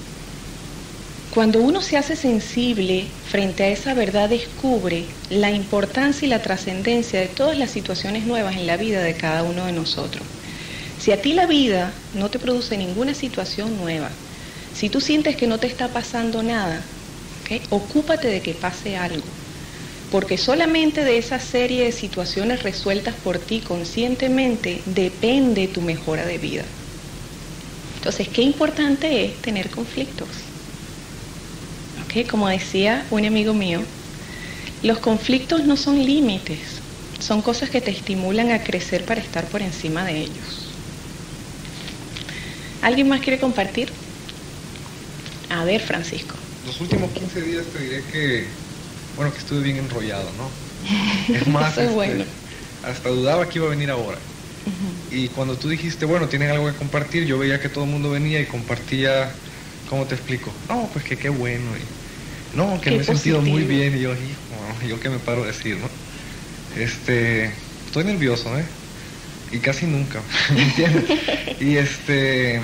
Cuando uno se hace sensible frente a esa verdad, descubre la importancia y la trascendencia de todas las situaciones nuevas en la vida de cada uno de nosotros. Si a ti la vida no te produce ninguna situación nueva, si tú sientes que no te está pasando nada, ¿okay? Ocúpate de que pase algo. Porque solamente de esa serie de situaciones resueltas por ti conscientemente depende tu mejora de vida. Entonces, qué importante es tener conflictos. ¿Okay? Como decía un amigo mío, los conflictos no son límites, son cosas que te estimulan a crecer para estar por encima de ellos. ¿Alguien más quiere compartir? A ver, Francisco. Los últimos quince días te diré que, bueno, que estuve bien enrollado, ¿no? Es más, Eso es este, bueno. hasta dudaba que iba a venir ahora. Uh-huh. Y cuando tú dijiste, bueno, tienen algo que compartir, yo veía que todo el mundo venía y compartía, ¿cómo te explico? No, pues que qué bueno. Y, no, que qué me he sentido positivo. Muy bien. Y yo, hijo, yo qué me paro a decir, ¿no? Este, estoy nervioso, ¿eh? Y casi nunca, ¿me entiendes? Y este...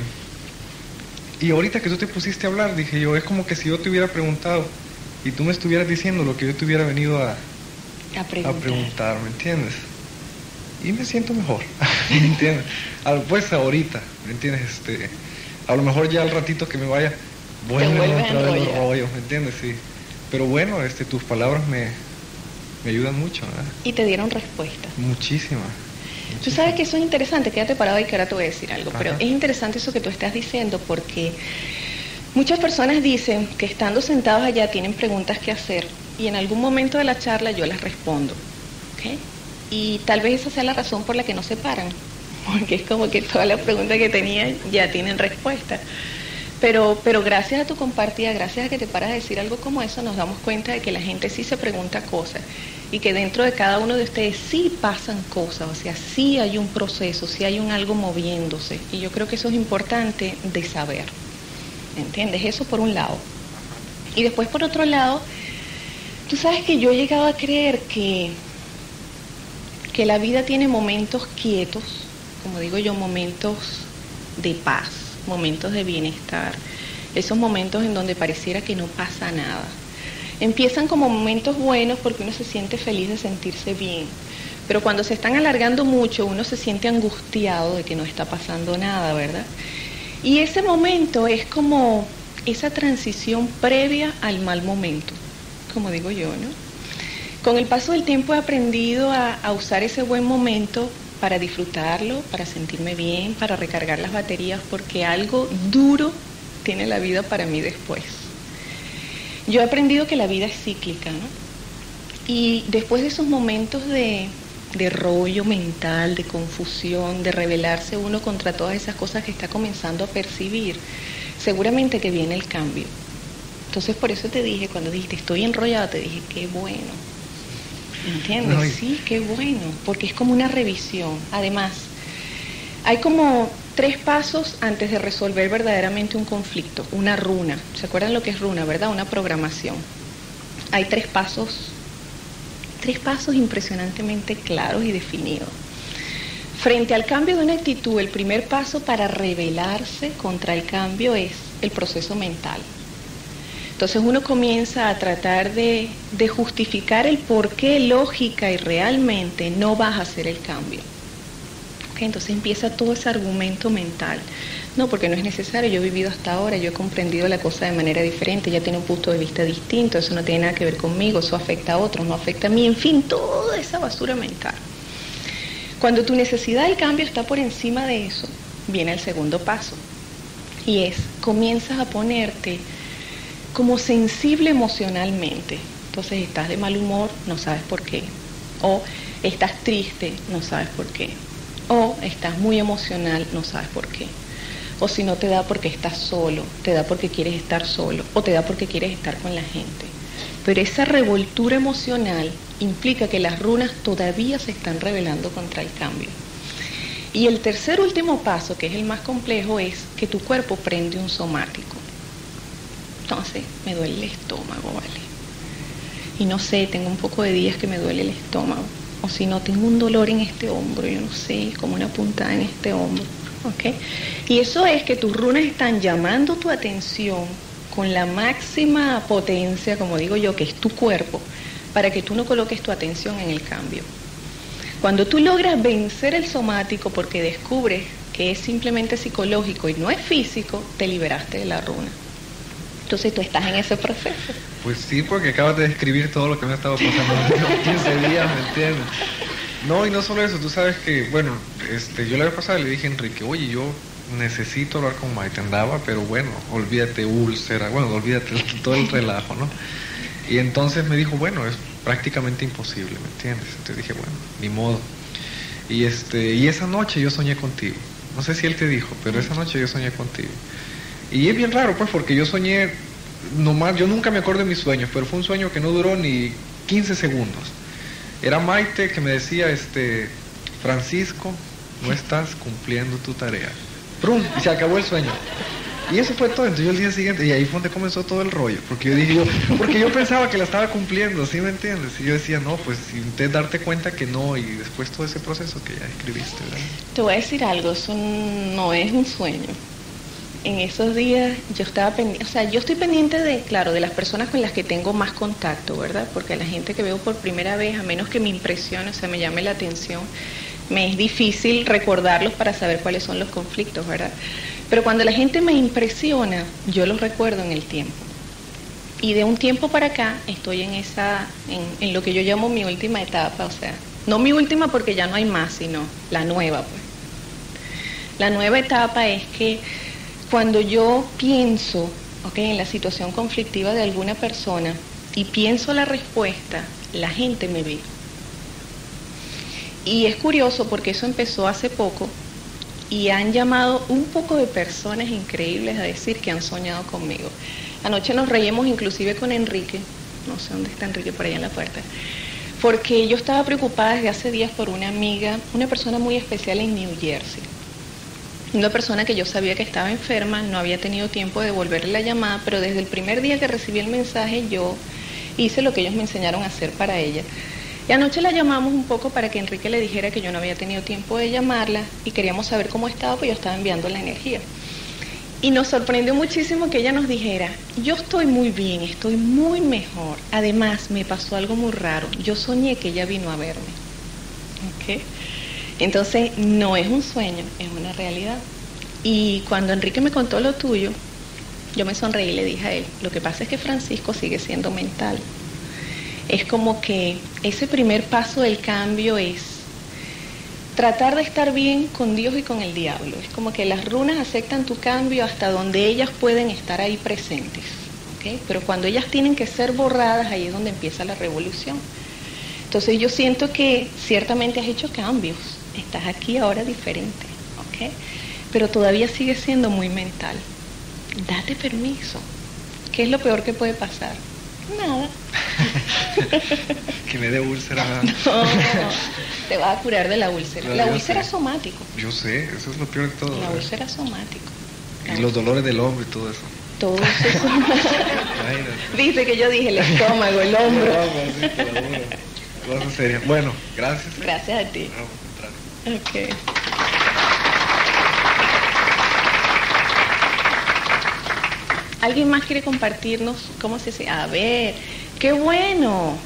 Y ahorita que tú te pusiste a hablar, dije yo, es como que si yo te hubiera preguntado y tú me estuvieras diciendo lo que yo te hubiera venido a, a, preguntar. a preguntar, ¿me entiendes? Y me siento mejor, ¿me entiendes? Pues ahorita, ¿me entiendes? Este, a lo mejor ya al ratito que me vaya, vuelven a entrar en los rollos, ¿me entiendes? Sí. Pero bueno, este, tus palabras me, me ayudan mucho, ¿verdad? Y te dieron respuesta. Muchísimas. Tú sabes que eso es interesante, quédate parado y que ahora te voy a decir algo, Ajá. Pero es interesante eso que tú estás diciendo porque muchas personas dicen que estando sentados allá tienen preguntas que hacer y en algún momento de la charla yo las respondo, ¿ok? Y tal vez esa sea la razón por la que no se paran, porque es como que todas las preguntas que tenían ya tienen respuesta. Pero, pero gracias a tu compartida, gracias a que te paras a decir algo como eso, nos damos cuenta de que la gente sí se pregunta cosas y que dentro de cada uno de ustedes sí pasan cosas, o sea, sí hay un proceso, sí hay un algo moviéndose. Y yo creo que eso es importante de saber, ¿entiendes? Eso por un lado. Y después por otro lado, tú sabes que yo he llegado a creer que, que la vida tiene momentos quietos, como digo yo, momentos de paz, momentos de bienestar, esos momentos en donde pareciera que no pasa nada. Empiezan como momentos buenos porque uno se siente feliz de sentirse bien, pero cuando se están alargando mucho uno se siente angustiado de que no está pasando nada, ¿verdad? Y ese momento es como esa transición previa al mal momento, como digo yo, ¿no? Con el paso del tiempo he aprendido a, a usar ese buen momento para disfrutarlo, para sentirme bien, para recargar las baterías, porque algo duro tiene la vida para mí después. Yo he aprendido que la vida es cíclica, ¿no? Y después de esos momentos de, de rollo mental, de confusión, de rebelarse uno contra todas esas cosas que está comenzando a percibir, seguramente que viene el cambio. Entonces por eso te dije, cuando dijiste estoy enrollada, te dije qué bueno. ¿Entiendes? No, y... Sí, qué bueno, porque es como una revisión. Además, hay como tres pasos antes de resolver verdaderamente un conflicto, una runa. ¿Se acuerdan lo que es runa, verdad? Una programación. Hay tres pasos, tres pasos impresionantemente claros y definidos. Frente al cambio de una actitud, el primer paso para rebelarse contra el cambio es el proceso mental. Entonces uno comienza a tratar de, de justificar el por qué lógica y realmente no vas a hacer el cambio. Okay, entonces empieza todo ese argumento mental. No, porque no es necesario, yo he vivido hasta ahora, yo he comprendido la cosa de manera diferente, ya tiene un punto de vista distinto, eso no tiene nada que ver conmigo, eso afecta a otros, no afecta a mí, en fin, toda esa basura mental. Cuando tu necesidad del cambio está por encima de eso, viene el segundo paso. Y es, comienzas a ponerte como sensible emocionalmente. Entonces estás de mal humor, no sabes por qué. O estás triste, no sabes por qué. O estás muy emocional, no sabes por qué. O si no te da porque estás solo, te da porque quieres estar solo, o te da porque quieres estar con la gente. Pero esa revoltura emocional implica que las runas todavía se están rebelando contra el cambio. Y el tercer último paso, que es el más complejo, es que tu cuerpo prende un somático. Entonces, me duele el estómago, ¿vale? Y no sé, tengo un poco de días que me duele el estómago. O si no, tengo un dolor en este hombro, yo no sé, como una puntada en este hombro. ¿Ok? Y eso es que tus runas están llamando tu atención con la máxima potencia, como digo yo, que es tu cuerpo, para que tú no coloques tu atención en el cambio. Cuando tú logras vencer el somático porque descubres que es simplemente psicológico y no es físico, te liberaste de la runa. Entonces tú estás en ese proceso. Pues sí, porque acabas de describir todo lo que me ha estado pasando en los quince días, ¿me entiendes? No, y no solo eso, tú sabes que, bueno, este, yo la vez pasada le dije a Enrique, oye, yo necesito hablar con Maite, andaba, pero bueno, olvídate úlcera, bueno, olvídate todo el relajo, ¿no? Y entonces me dijo, bueno, es prácticamente imposible, ¿me entiendes? Entonces dije, bueno, ni modo. Y este, y esa noche yo soñé contigo. No sé si él te dijo, pero esa noche yo soñé contigo. Y es bien raro, pues, porque yo soñé, nomás, yo nunca me acuerdo de mis sueños, pero fue un sueño que no duró ni quince segundos. Era Maite que me decía, este, Francisco, no estás cumpliendo tu tarea. ¡Prum! Y se acabó el sueño. Y eso fue todo. Entonces yo el día siguiente, y ahí fue donde comenzó todo el rollo. Porque yo dije, yo, porque yo pensaba que la estaba cumpliendo, ¿sí me entiendes? Y yo decía, no, pues intenté darte cuenta que no, y después todo ese proceso que ya escribiste, ¿verdad? Te voy a decir algo, eso no es un sueño. En esos días yo estaba pendiente, o sea, yo estoy pendiente de, claro, de las personas con las que tengo más contacto, ¿verdad? Porque la gente que veo por primera vez, a menos que me impresione, o sea, me llame la atención, me es difícil recordarlos para saber cuáles son los conflictos, ¿verdad? Pero cuando la gente me impresiona, yo los recuerdo en el tiempo. Y de un tiempo para acá estoy en esa, en, en lo que yo llamo mi última etapa, o sea, no mi última porque ya no hay más, sino la nueva, pues. La nueva etapa es que cuando yo pienso, okay, en la situación conflictiva de alguna persona y pienso la respuesta, la gente me ve. Y es curioso porque eso empezó hace poco y han llamado un poco de personas increíbles a decir que han soñado conmigo. Anoche nos reímos inclusive con Enrique, no sé dónde está Enrique, por allá en la puerta, porque yo estaba preocupada desde hace días por una amiga, una persona muy especial en New Jersey. Una persona que yo sabía que estaba enferma, no había tenido tiempo de devolverle la llamada, pero desde el primer día que recibí el mensaje yo hice lo que ellos me enseñaron a hacer para ella. Y anoche la llamamos un poco para que Enrique le dijera que yo no había tenido tiempo de llamarla y queríamos saber cómo estaba, pues yo estaba enviando la energía. Y nos sorprendió muchísimo que ella nos dijera, yo estoy muy bien, estoy muy mejor. Además, me pasó algo muy raro, yo soñé que ella vino a verme. ¿Okay? Entonces, no es un sueño, es una realidad. Y cuando Enrique me contó lo tuyo, yo me sonreí y le dije a él, lo que pasa es que Francisco sigue siendo mental. Es como que ese primer paso del cambio es tratar de estar bien con Dios y con el diablo. Es como que las runas aceptan tu cambio hasta donde ellas pueden estar ahí presentes, ¿okay? Pero cuando ellas tienen que ser borradas, ahí es donde empieza la revolución. Entonces yo siento que ciertamente has hecho cambios. Estás aquí ahora diferente, ¿ok? Pero todavía sigues siendo muy mental. Date permiso. ¿Qué es lo peor que puede pasar? Nada. Que me dé úlcera. No, te vas a curar de la úlcera. La úlcera es somático. Yo sé, eso es lo peor de todo. La úlcera es somático. Y los dolores del hombro y todo eso. Todo eso es somático. Viste que yo dije el estómago, el hombro. Cosas serias. Bueno, gracias. Gracias a ti. Ok. ¿Alguien más quiere compartirnos cómo se hace? A ver, qué bueno.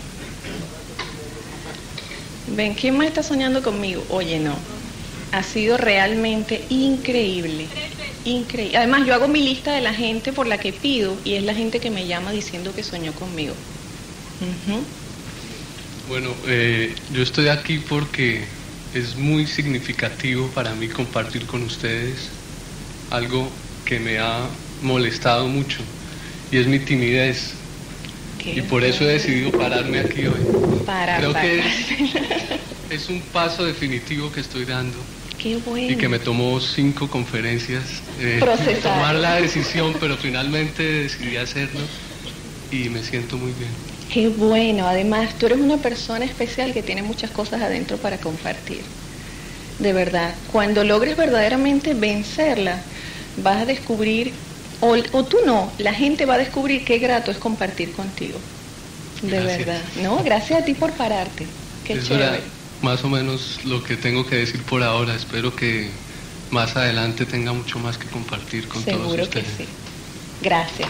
Ven, ¿quién más está soñando conmigo? Oye, no. Ha sido realmente increíble. Increíble. Además, yo hago mi lista de la gente por la que pido y es la gente que me llama diciendo que soñó conmigo. Uh-huh. Bueno, eh, yo estoy aquí porque es muy significativo para mí compartir con ustedes algo que me ha molestado mucho y es mi timidez. Qué y por bueno. Eso he decidido pararme aquí hoy. Para, Creo para. que es, es un paso definitivo que estoy dando. Qué bueno. Y que me tomó cinco conferencias eh, tomar la decisión, pero finalmente decidí hacerlo y me siento muy bien. Qué bueno. Además, tú eres una persona especial que tiene muchas cosas adentro para compartir. De verdad. Cuando logres verdaderamente vencerla, vas a descubrir, o, o tú no, la gente va a descubrir qué grato es compartir contigo. De Gracias. Verdad. No, gracias a ti por pararte. Qué Eso chévere. Era más o menos lo que tengo que decir por ahora. Espero que más adelante tenga mucho más que compartir con Seguro todos ustedes. Seguro que sí. Gracias.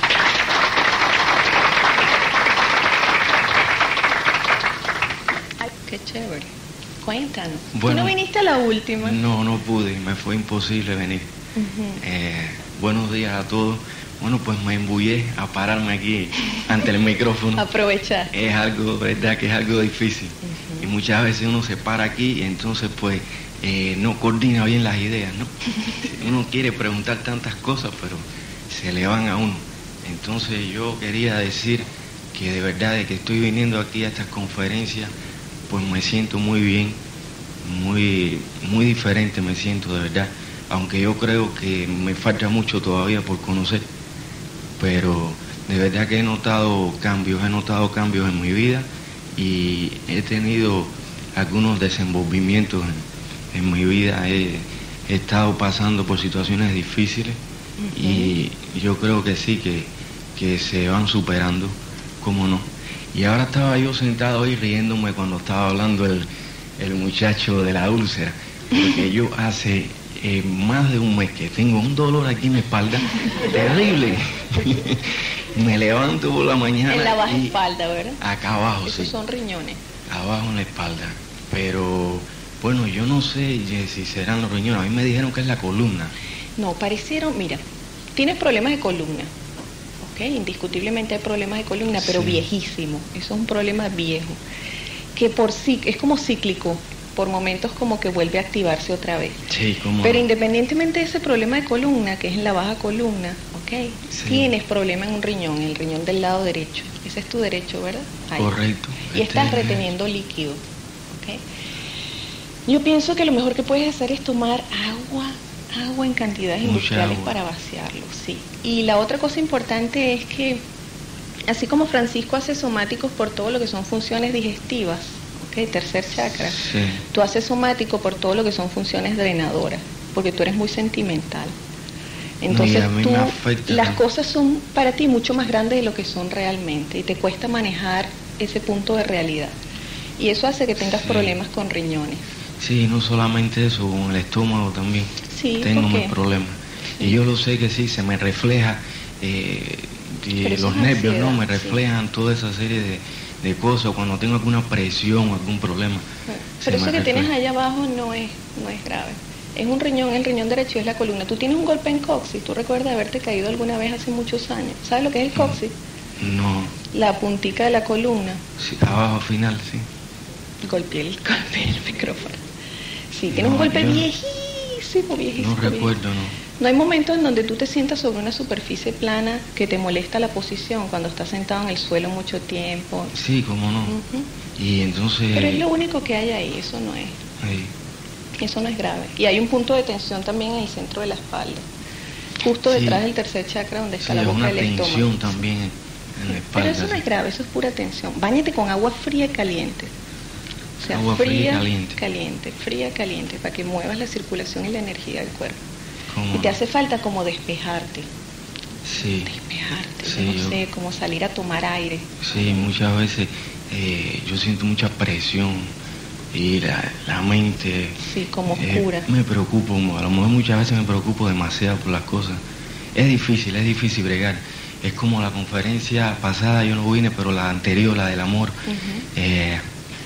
Ay, qué chévere. Cuéntanos. Bueno, ¿Tú no viniste a la última? No, no pude. Me fue imposible venir. Uh-huh. eh, buenos días a todos. Bueno, pues me embullé a pararme aquí ante el micrófono. Aprovechar. Es algo, verdad que es algo difícil. Uh-huh. Y muchas veces uno se para aquí y entonces pues eh, no coordina bien las ideas, ¿no? Uno quiere preguntar tantas cosas, pero se le van a uno. Entonces yo quería decir que de verdad de que estoy viniendo aquí a estas conferencias, pues me siento muy bien, muy, muy diferente me siento de verdad. Aunque yo creo que me falta mucho todavía por conocer. Pero de verdad que he notado cambios, he notado cambios en mi vida y he tenido algunos desenvolvimientos en, en mi vida. He, he estado pasando por situaciones difíciles uh-huh. y yo creo que sí, que, que se van superando, cómo no. Y ahora estaba yo sentado ahí riéndome cuando estaba hablando el, el muchacho de la úlcera, porque yo hace... Eh, más de un mes que tengo un dolor aquí en la espalda terrible. Me levanto por la mañana. En la baja y espalda, ¿verdad? Acá abajo, Esos sí. son riñones. Abajo en la espalda. Pero, bueno, yo no sé si serán los riñones. A mí me dijeron que es la columna. No, parecieron, mira, tienes problemas de columna. ¿Ok? Indiscutiblemente hay problemas de columna, pero sí. Viejísimo. Eso es un problema viejo. Que por sí, es como cíclico. Por momentos como que vuelve a activarse otra vez. Sí, ¿cómo? Pero independientemente de ese problema de columna, que es en la baja columna, ¿ok? Sí. Tienes problema en un riñón, el riñón del lado derecho. Ese es tu derecho, ¿verdad? Ahí. Correcto. Y este estás reteniendo es... líquido, ¿ok? Yo pienso que lo mejor que puedes hacer es tomar agua, agua en cantidades Mucha industriales agua. Para vaciarlo, sí. Y la otra cosa importante es que, así como Francisco hace somáticos por todo lo que son funciones digestivas, Okay, tercer chakra. Sí. Tú haces somático por todo lo que son funciones drenadoras, porque tú eres muy sentimental. Entonces no, tú, las cosas son para ti mucho más grandes de lo que son realmente y te cuesta manejar ese punto de realidad. Y eso hace que tengas sí. problemas con riñones. Sí, no solamente eso, con el estómago también. Sí, tengo ¿por qué? mis problemas. Sí. Y yo lo sé que sí, se me refleja, eh, y los nervios, ansiedad, ¿no? Me reflejan sí. toda esa serie de... de cosas, cuando tengo alguna presión o algún problema. Pero eso que refleja. Tienes allá abajo no es, no es grave. Es un riñón, el riñón derecho es la columna. Tú tienes un golpe en coxis, tú recuerdas haberte caído alguna vez hace muchos años. ¿Sabes lo que es el coxis? No. La puntica de la columna. Sí, abajo al final, sí. Golpeé el, golpeé el micrófono. Sí, tienes no, un golpe viejísimo, viejísimo. No recuerdo, viejísimo. no. No hay momentos en donde tú te sientas sobre una superficie plana que te molesta la posición cuando estás sentado en el suelo mucho tiempo. Sí, cómo no. Uh-huh. Y entonces... Pero es lo único que hay ahí, eso no es. Ahí. Eso no es grave. Y hay un punto de tensión también en el centro de la espalda. Justo sí. detrás del tercer chakra donde está sí, la boca del estómago. Sí, tensión también en la espalda. Pero eso no es grave, eso es pura tensión. Báñate con agua fría y caliente. O sea, agua fría, fría y caliente. Caliente, fría, caliente, para que muevas la circulación y la energía del cuerpo. ¿Cómo? Y te hace falta como despejarte. Sí. Despejarte, sí, no yo, sé, como salir a tomar aire. Sí, muchas veces eh, yo siento mucha presión y la, la mente... Sí, como oscura. Eh, me preocupo, a lo mejor muchas veces me preocupo demasiado por las cosas. Es difícil, es difícil bregar. Es como la conferencia pasada, yo no vine, pero la anterior, la del amor. Uh-huh. eh,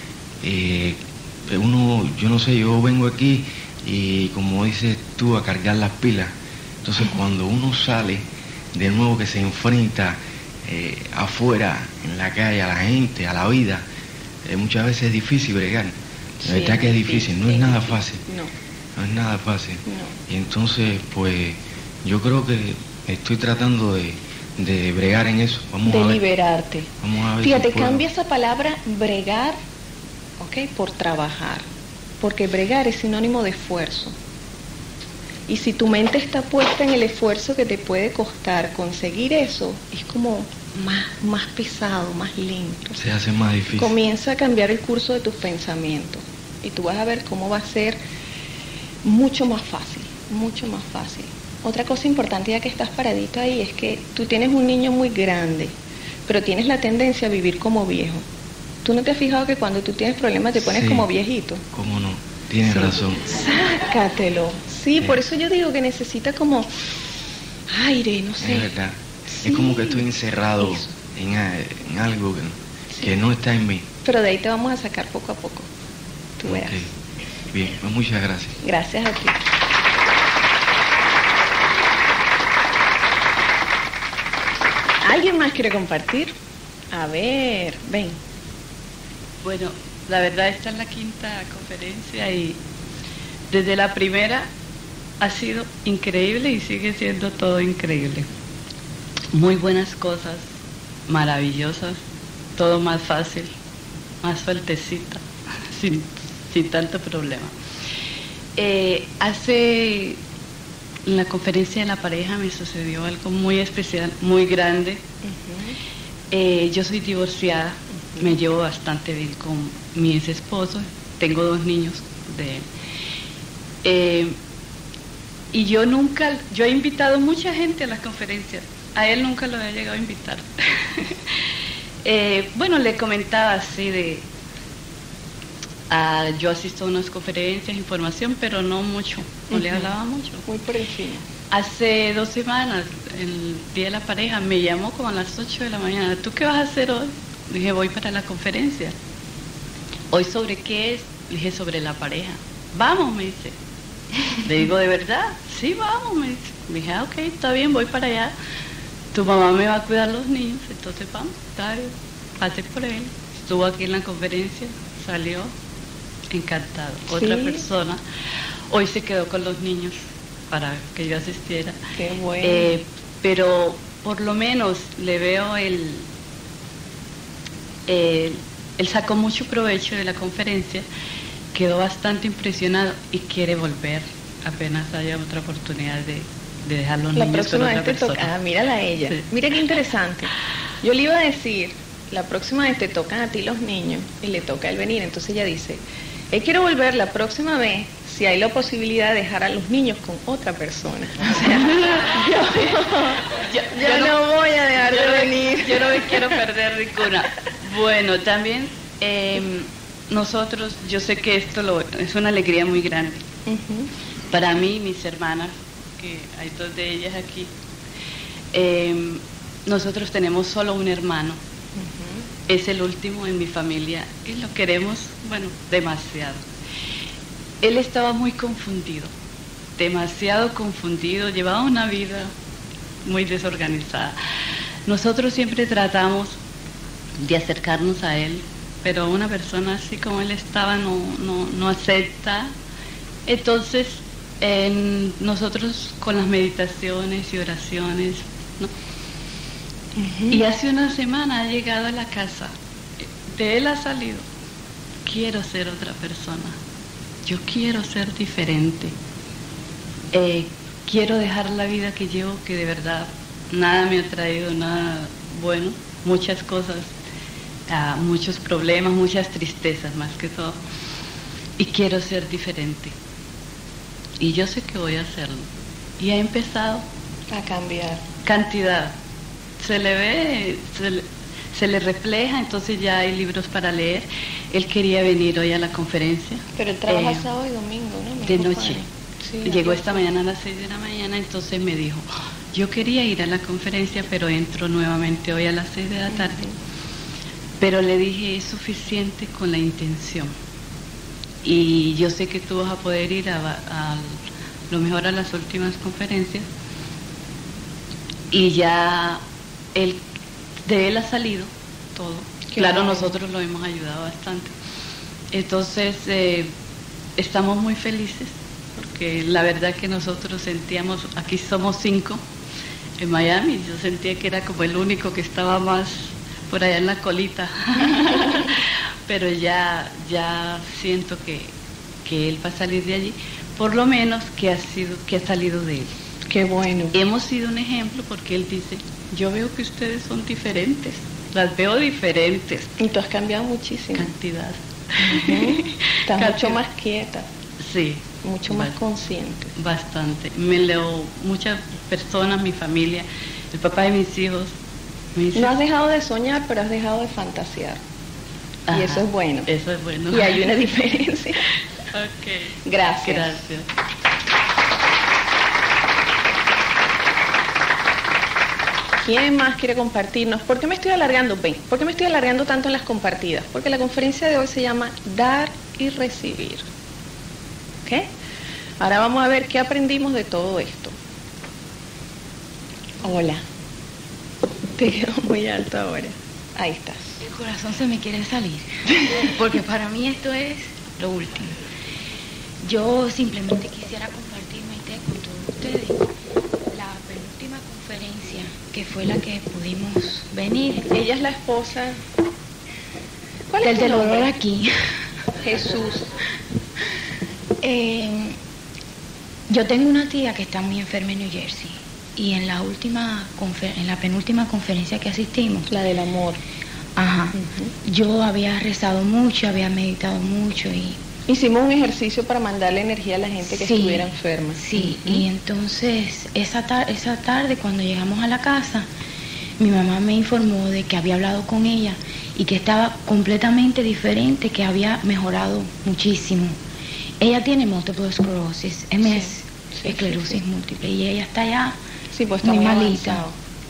eh, uno, yo no sé, yo vengo aquí... y como dices tú, a cargar las pilas. Entonces uh-huh. cuando uno sale de nuevo, que se enfrenta eh, afuera, en la calle, a la gente, a la vida, eh, muchas veces es difícil bregar. Sí, la verdad que es difícil, no es nada fácil. No. No es nada fácil. No. Y entonces, pues, yo creo que estoy tratando de, de bregar en eso. Vamos de a ver. liberarte. Vamos a ver. Fíjate, si puedo. cambia esa palabra bregar, ¿ok? Por trabajar. Porque bregar es sinónimo de esfuerzo. Y si tu mente está puesta en el esfuerzo que te puede costar conseguir eso, es como más, más pesado, más lento. Se hace más difícil. Comienza a cambiar el curso de tus pensamientos. Y tú vas a ver cómo va a ser mucho más fácil, mucho más fácil. Otra cosa importante, ya que estás paradito ahí, es que tú tienes un niño muy grande, pero tienes la tendencia a vivir como viejo. ¿Tú no te has fijado que cuando tú tienes problemas te pones Sí. como viejito? ¿Cómo no? Tienes Sí. razón. Sácatelo. Sí, Sí. por eso yo digo que necesita como aire, no sé. Es verdad. Sí. Es como que estoy encerrado Eso. en, a- en algo que, Sí. que no está en mí. Pero de ahí te vamos a sacar poco a poco. Tú verás. Ok. Bien, pues muchas gracias. Gracias a ti. ¿Alguien más quiere compartir? A ver, ven. Bueno, la verdad esta es la quinta conferencia y desde la primera ha sido increíble y sigue siendo todo increíble. Muy buenas cosas, maravillosas, todo más fácil, más sueltecita, sin, sin tanto problema. Eh, hace en la conferencia de la pareja me sucedió algo muy especial, muy grande. Ujú. Eh, yo soy divorciada, me llevo bastante bien con mi ex esposo, tengo dos niños de él. Eh, y yo nunca, yo he invitado mucha gente a las conferencias, a él nunca lo había llegado a invitar. eh, bueno, le comentaba así de, ah, yo asisto a unas conferencias, información, pero no mucho, no le Ujú. hablaba mucho. Muy por encima. Hace dos semanas, el día de la pareja, me llamó como a las ocho de la mañana. ¿Tú qué vas a hacer hoy? Dije, voy para la conferencia. ¿Hoy sobre qué es? Dije, sobre la pareja. Vamos, me dice. Le digo, ¿de verdad? Sí, vamos, me dice. Me dije, ah, ok, está bien, voy para allá. Tu mamá me va a cuidar los niños, entonces vamos, está bien. Pasé por él, estuvo aquí en la conferencia, salió encantado. Otra Sí. persona, hoy se quedó con los niños para que yo asistiera. Qué bueno. Eh, pero por lo menos le veo el, el, él sacó mucho provecho de la conferencia, quedó bastante impresionado y quiere volver apenas haya otra oportunidad de, de dejar los La niños con próxima otra vez te persona. toca. Ah, mírala a ella. Sí. Mira qué interesante. Yo le iba a decir, la próxima vez te tocan a ti los niños y le toca a él venir. Entonces ella dice, él quiere volver la próxima vez si hay la posibilidad de dejar a los niños con otra persona. O sea, yo, yo yo no, no- voy a dejar yo de no, venir. yo no me quiero perder ninguna. Bueno, también eh, nosotros, yo sé que esto lo, es una alegría muy grande. Ujú. Para mí, mis hermanas, que hay dos de ellas aquí, eh, nosotros tenemos solo un hermano. Ujú. Es el último en mi familia y lo queremos, bueno, demasiado. Él estaba muy confundido, demasiado confundido, llevaba una vida muy desorganizada. Nosotros siempre tratamos de acercarnos a él, pero una persona así como él estaba no, no, no acepta. Entonces, en- nosotros con las meditaciones y oraciones, ¿no? Ujú. Y hace una semana ha llegado a la casa, de él ha salido, quiero ser otra persona, yo quiero ser diferente, Eh, quiero dejar la vida que llevo, que de verdad nada me ha traído nada bueno, muchas cosas, ah, muchos problemas, muchas tristezas más que todo, y quiero ser diferente. Y yo sé que voy a hacerlo. Y ha empezado A cambiar. cantidad. Se le ve, se le, se le refleja, entonces ya hay libros para leer. Él quería venir hoy a la conferencia. Pero él trabaja Eh, sábado y domingo, ¿no? Me de dijo noche. Fanny. Sí, Llegó ayer esta fue. mañana a las seis de la mañana, entonces me dijo, yo quería ir a la conferencia, pero entro nuevamente hoy a las seis de la tarde. Pero le dije, es suficiente con la intención. Y yo sé que tú vas a poder ir a, a lo mejor a las últimas conferencias. Y ya él, de él ha salido todo. Qué Claro, bueno. nosotros lo hemos ayudado bastante. Entonces, eh, estamos muy felices, porque la verdad que nosotros sentíamos, aquí somos cinco, en Miami. Yo sentía que era como el único que estaba más por allá en la colita. Pero ya, ya siento que, que él va a salir de allí, por lo menos que ha sido, que ha salido de él. Qué bueno. Hemos sido un ejemplo porque él dice, yo veo que ustedes son diferentes, las veo diferentes. Y tú has cambiado muchísimo. Cantidad. Uh-huh. Estás Cantidad. mucho más quieta. Sí. Mucho más consciente. Bastante. Me leo muchas personas, mi familia, el papá de mis hijos. Me dice, no has dejado de soñar, pero has dejado de fantasear. ajá, y eso es bueno. Eso es bueno. Y hay una diferencia. Ok. Gracias. Gracias. ¿Quién más quiere compartirnos? ¿Por qué me estoy alargando? Ven, ¿por qué me estoy alargando tanto en las compartidas? Porque la conferencia de hoy se llama Dar y Recibir. ¿Ok? Ahora vamos a ver qué aprendimos de todo esto. Hola. Te quedo muy alto ahora. Ahí estás. El corazón se me quiere salir, porque para mí esto es lo último. Yo simplemente quisiera compartir, Maite, con todos ustedes la penúltima conferencia, que fue la que pudimos venir. Ella es la esposa. ¿Cuál del es tu dolor nombre? aquí. Jesús. Eh, yo tengo una tía que está muy enferma en New Jersey, y en la última confer- en la penúltima conferencia que asistimos, La del amor. ajá, Uh-huh. yo había rezado mucho, había meditado mucho y Hicimos un ejercicio para mandarle energía a la gente que sí, estuviera enferma. Sí, Uh-huh. y entonces esa, tar- esa tarde cuando llegamos a la casa, mi mamá me informó de que había hablado con ella y que estaba completamente diferente, que había mejorado muchísimo. Ella tiene múltiple esclerosis, M S, Sí, sí, esclerosis sí, sí. múltiple, y ella está ya Sí, pues está muy muy malita. avanzado.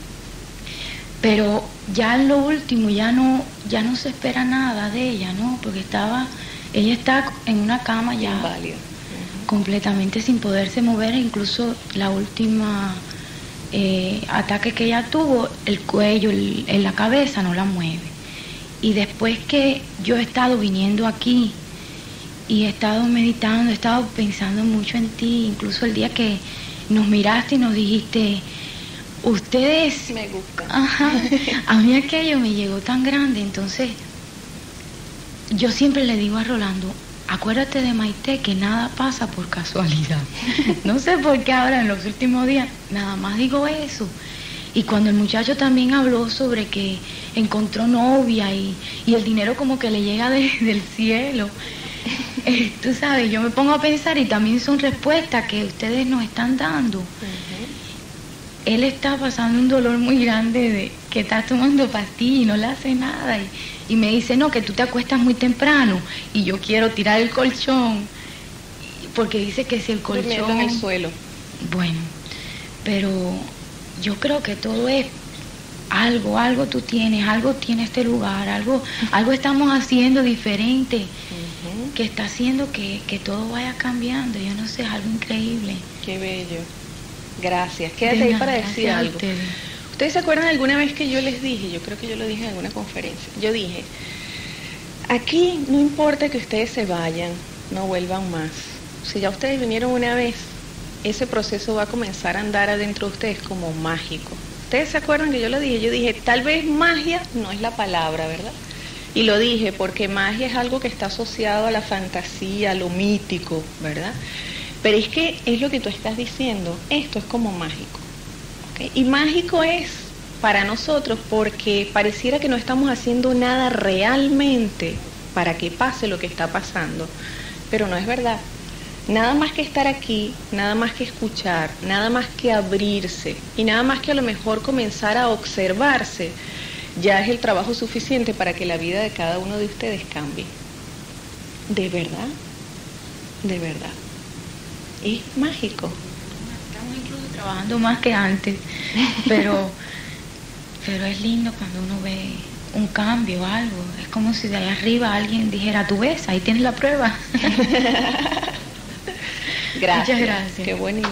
Pero ya en lo último ya no, ya no se espera nada de ella, ¿no? Porque estaba, ella está en una cama ya Inválido. Uh-huh. completamente sin poderse mover, e incluso la última eh, ataque que ella tuvo, el cuello, el- en la cabeza no la mueve. Y después que yo he estado viniendo aquí y he estado meditando, he estado pensando mucho en ti, incluso el día que nos miraste y nos dijiste, ustedes... Me gusta. Ajá, a mí aquello me llegó tan grande, entonces yo siempre le digo a Rolando, acuérdate de Maite que nada pasa por casualidad. No sé por qué ahora en los últimos días nada más digo eso. Y cuando el muchacho también habló sobre que encontró novia y, y el dinero como que le llega de- del cielo, eh, tú sabes, yo me pongo a pensar y también son respuestas que ustedes nos están dando. Uh-huh. Él está pasando un dolor muy grande de que está tomando pastillas y no le hace nada. Y, y me dice, no, que tú te acuestas muy temprano y yo quiero tirar el colchón. Porque dice que si el Durmiendo colchón... en el suelo. Bueno, pero yo creo que todo es algo, algo tú tienes, algo tiene este lugar, algo, algo estamos haciendo diferente, Uh-huh. que está haciendo que, que todo vaya cambiando. Yo no sé, es algo increíble. Qué bello. Gracias. Quédate De ahí nada, para gracias decir a algo. ustedes. ¿Ustedes se acuerdan alguna vez que yo les dije? Yo creo que yo lo dije en alguna conferencia. Yo dije, aquí no importa que ustedes se vayan, no vuelvan más. Si ya ustedes vinieron una vez, ese proceso va a comenzar a andar adentro de ustedes como mágico. ¿Ustedes se acuerdan que yo lo dije? Yo dije, tal vez magia no es la palabra, ¿verdad? Y lo dije porque magia es algo que está asociado a la fantasía, a lo mítico, ¿verdad? Pero es que es lo que tú estás diciendo, esto es como mágico. ¿Ok? Y mágico es para nosotros porque pareciera que no estamos haciendo nada realmente para que pase lo que está pasando, pero no es verdad. Nada más que estar aquí, nada más que escuchar, nada más que abrirse y nada más que a lo mejor comenzar a observarse, ya es el trabajo suficiente para que la vida de cada uno de ustedes cambie. ¿De verdad? De verdad. Es mágico. Estamos incluso trabajando más que antes, pero, pero es lindo cuando uno ve un cambio, algo. Es como si de ahí arriba alguien dijera, tú ves, ahí tienes la prueba. Gracias. Muchas gracias. Qué bonito.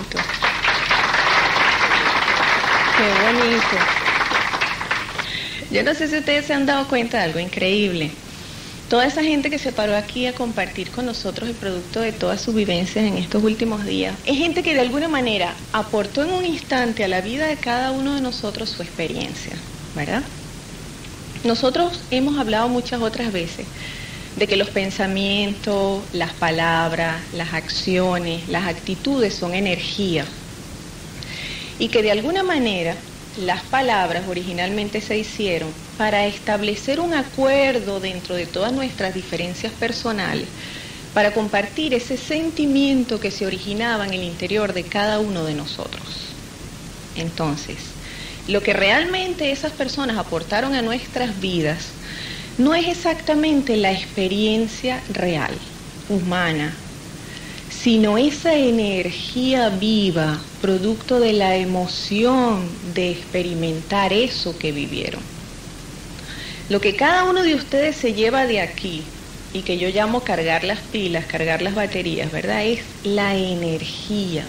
Qué bonito. Yo no sé si ustedes se han dado cuenta de algo increíble. toda esa gente que se paró aquí a compartir con nosotros el producto de todas sus vivencias en estos últimos días, es gente que de alguna manera aportó en un instante a la vida de cada uno de nosotros su experiencia, ¿verdad? Nosotros hemos hablado muchas otras veces de que los pensamientos, las palabras, las acciones, las actitudes son energía y que de alguna manera las palabras originalmente se hicieron para establecer un acuerdo dentro de todas nuestras diferencias personales, para compartir ese sentimiento que se originaba en el interior de cada uno de nosotros. Entonces, lo que realmente esas personas aportaron a nuestras vidas no es exactamente la experiencia real, humana, sino esa energía viva, producto de la emoción de experimentar eso que vivieron. Lo que cada uno de ustedes se lleva de aquí, y que yo llamo cargar las pilas, cargar las baterías, ¿verdad? Es la energía.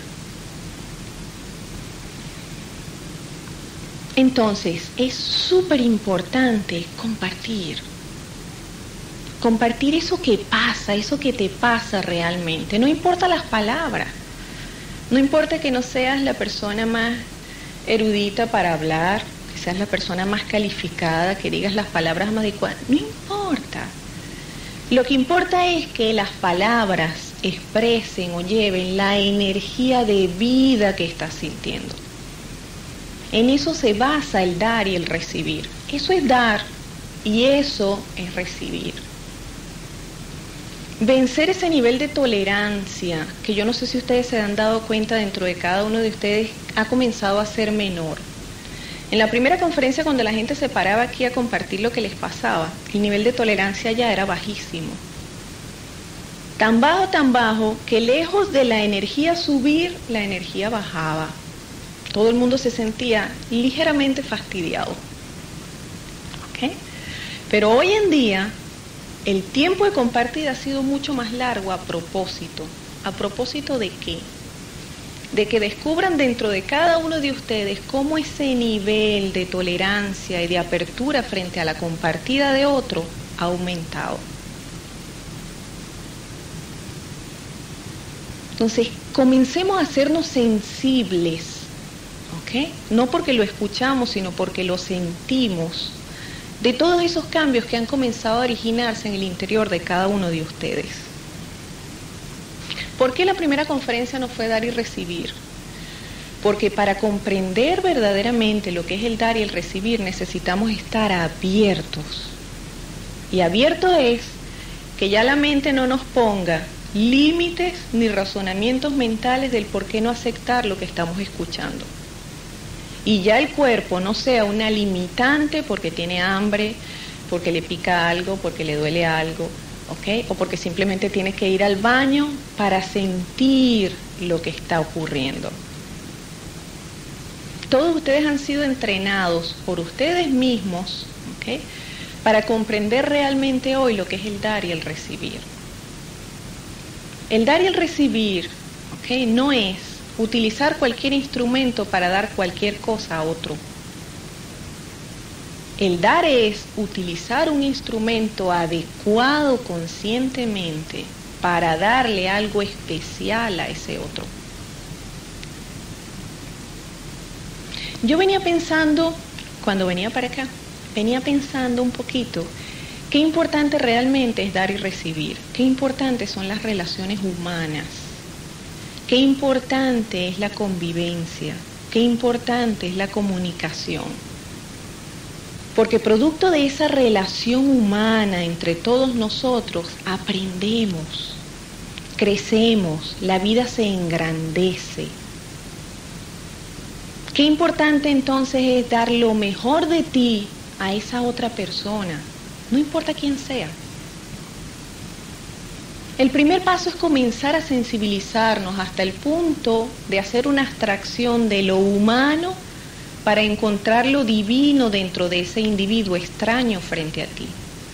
Entonces, es súper importante compartir. Compartir eso que pasa, eso que te pasa realmente. No importa las palabras. No importa que no seas la persona más erudita para hablar, que seas la persona más calificada, que digas las palabras más adecuadas. No importa. Lo que importa es que las palabras expresen o lleven la energía de vida que estás sintiendo. En eso se basa el dar y el recibir. Eso es dar y eso es recibir. Vencer ese nivel de tolerancia, que yo no sé si ustedes se han dado cuenta dentro de cada uno de ustedes, ha comenzado a ser menor. En la primera conferencia, cuando la gente se paraba aquí a compartir lo que les pasaba, el nivel de tolerancia ya era bajísimo. Tan bajo, tan bajo, que lejos de la energía subir, la energía bajaba. Todo el mundo se sentía ligeramente fastidiado. ¿Ok? Pero hoy en día, el tiempo de compartir ha sido mucho más largo a propósito. ¿A propósito de qué? De que descubran dentro de cada uno de ustedes cómo ese nivel de tolerancia y de apertura frente a la compartida de otro ha aumentado. Entonces, comencemos a hacernos sensibles, ¿ok? No porque lo escuchamos, sino porque lo sentimos, de todos esos cambios que han comenzado a originarse en el interior de cada uno de ustedes. ¿Por qué la primera conferencia no fue dar y recibir? Porque para comprender verdaderamente lo que es el dar y el recibir necesitamos estar abiertos. Y abierto es que ya la mente no nos ponga límites ni razonamientos mentales del por qué no aceptar lo que estamos escuchando. Y ya el cuerpo no sea una limitante porque tiene hambre, porque le pica algo, porque le duele algo, ¿ok? O porque simplemente tiene que ir al baño para sentir lo que está ocurriendo. Todos ustedes han sido entrenados por ustedes mismos, ¿ok? Para comprender realmente hoy lo que es el dar y el recibir. El dar y el recibir, ¿ok? No es utilizar cualquier instrumento para dar cualquier cosa a otro. El dar es utilizar un instrumento adecuado conscientemente para darle algo especial a ese otro. Yo venía pensando, cuando venía para acá, venía pensando un poquito qué importante realmente es dar y recibir, qué importantes son las relaciones humanas. Qué importante es la convivencia, qué importante es la comunicación. Porque producto de esa relación humana entre todos nosotros, aprendemos, crecemos, la vida se engrandece. Qué importante entonces es dar lo mejor de ti a esa otra persona, no importa quién sea. El primer paso es comenzar a sensibilizarnos hasta el punto de hacer una abstracción de lo humano para encontrar lo divino dentro de ese individuo extraño frente a ti.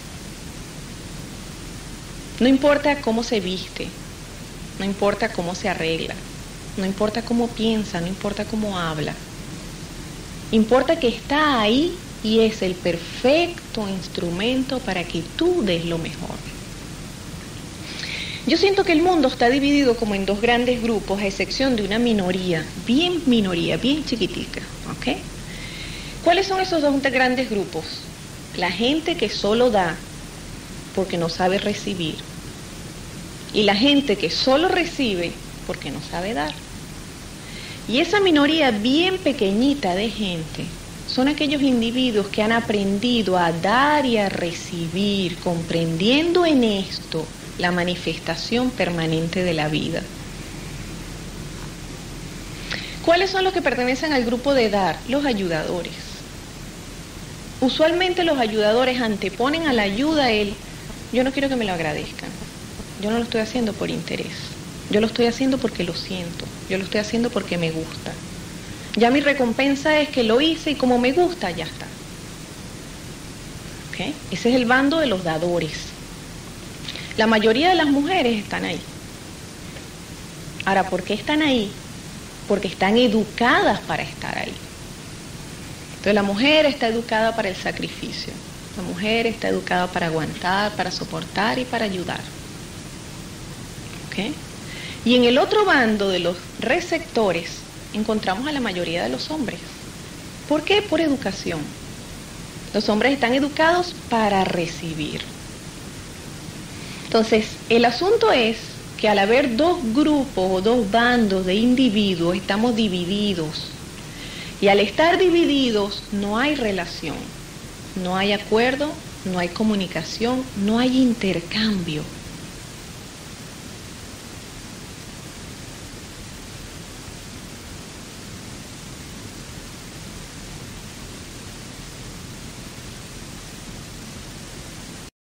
No importa cómo se viste, no importa cómo se arregla, no importa cómo piensa, no importa cómo habla. Importa que está ahí y es el perfecto instrumento para que tú des lo mejor. Yo siento que el mundo está dividido como en dos grandes grupos, a excepción de una minoría, bien minoría, bien chiquitica, ¿ok? ¿Cuáles son esos dos grandes grupos? La gente que solo da porque no sabe recibir, y la gente que solo recibe porque no sabe dar. Y esa minoría bien pequeñita de gente son aquellos individuos que han aprendido a dar y a recibir, comprendiendo en esto la manifestación permanente de la vida. ¿Cuáles son los que pertenecen al grupo de dar? Los ayudadores. Usualmente los ayudadores anteponen a la ayuda a él. Yo no quiero que me lo agradezcan. Yo no lo estoy haciendo por interés. Yo lo estoy haciendo porque lo siento. Yo lo estoy haciendo porque me gusta. Ya mi recompensa es que lo hice y como me gusta, ya está. ¿Okay? Ese es el bando de los dadores. La mayoría de las mujeres están ahí. Ahora, ¿por qué están ahí? Porque están educadas para estar ahí. Entonces la mujer está educada para el sacrificio. La mujer está educada para aguantar, para soportar y para ayudar. ¿Okay? Y en el otro bando de los receptores encontramos a la mayoría de los hombres. ¿Por qué? Por educación. Los hombres están educados para recibir. Entonces, el asunto es que al haber dos grupos o dos bandos de individuos, estamos divididos. Y al estar divididos, no hay relación, no hay acuerdo, no hay comunicación, no hay intercambio.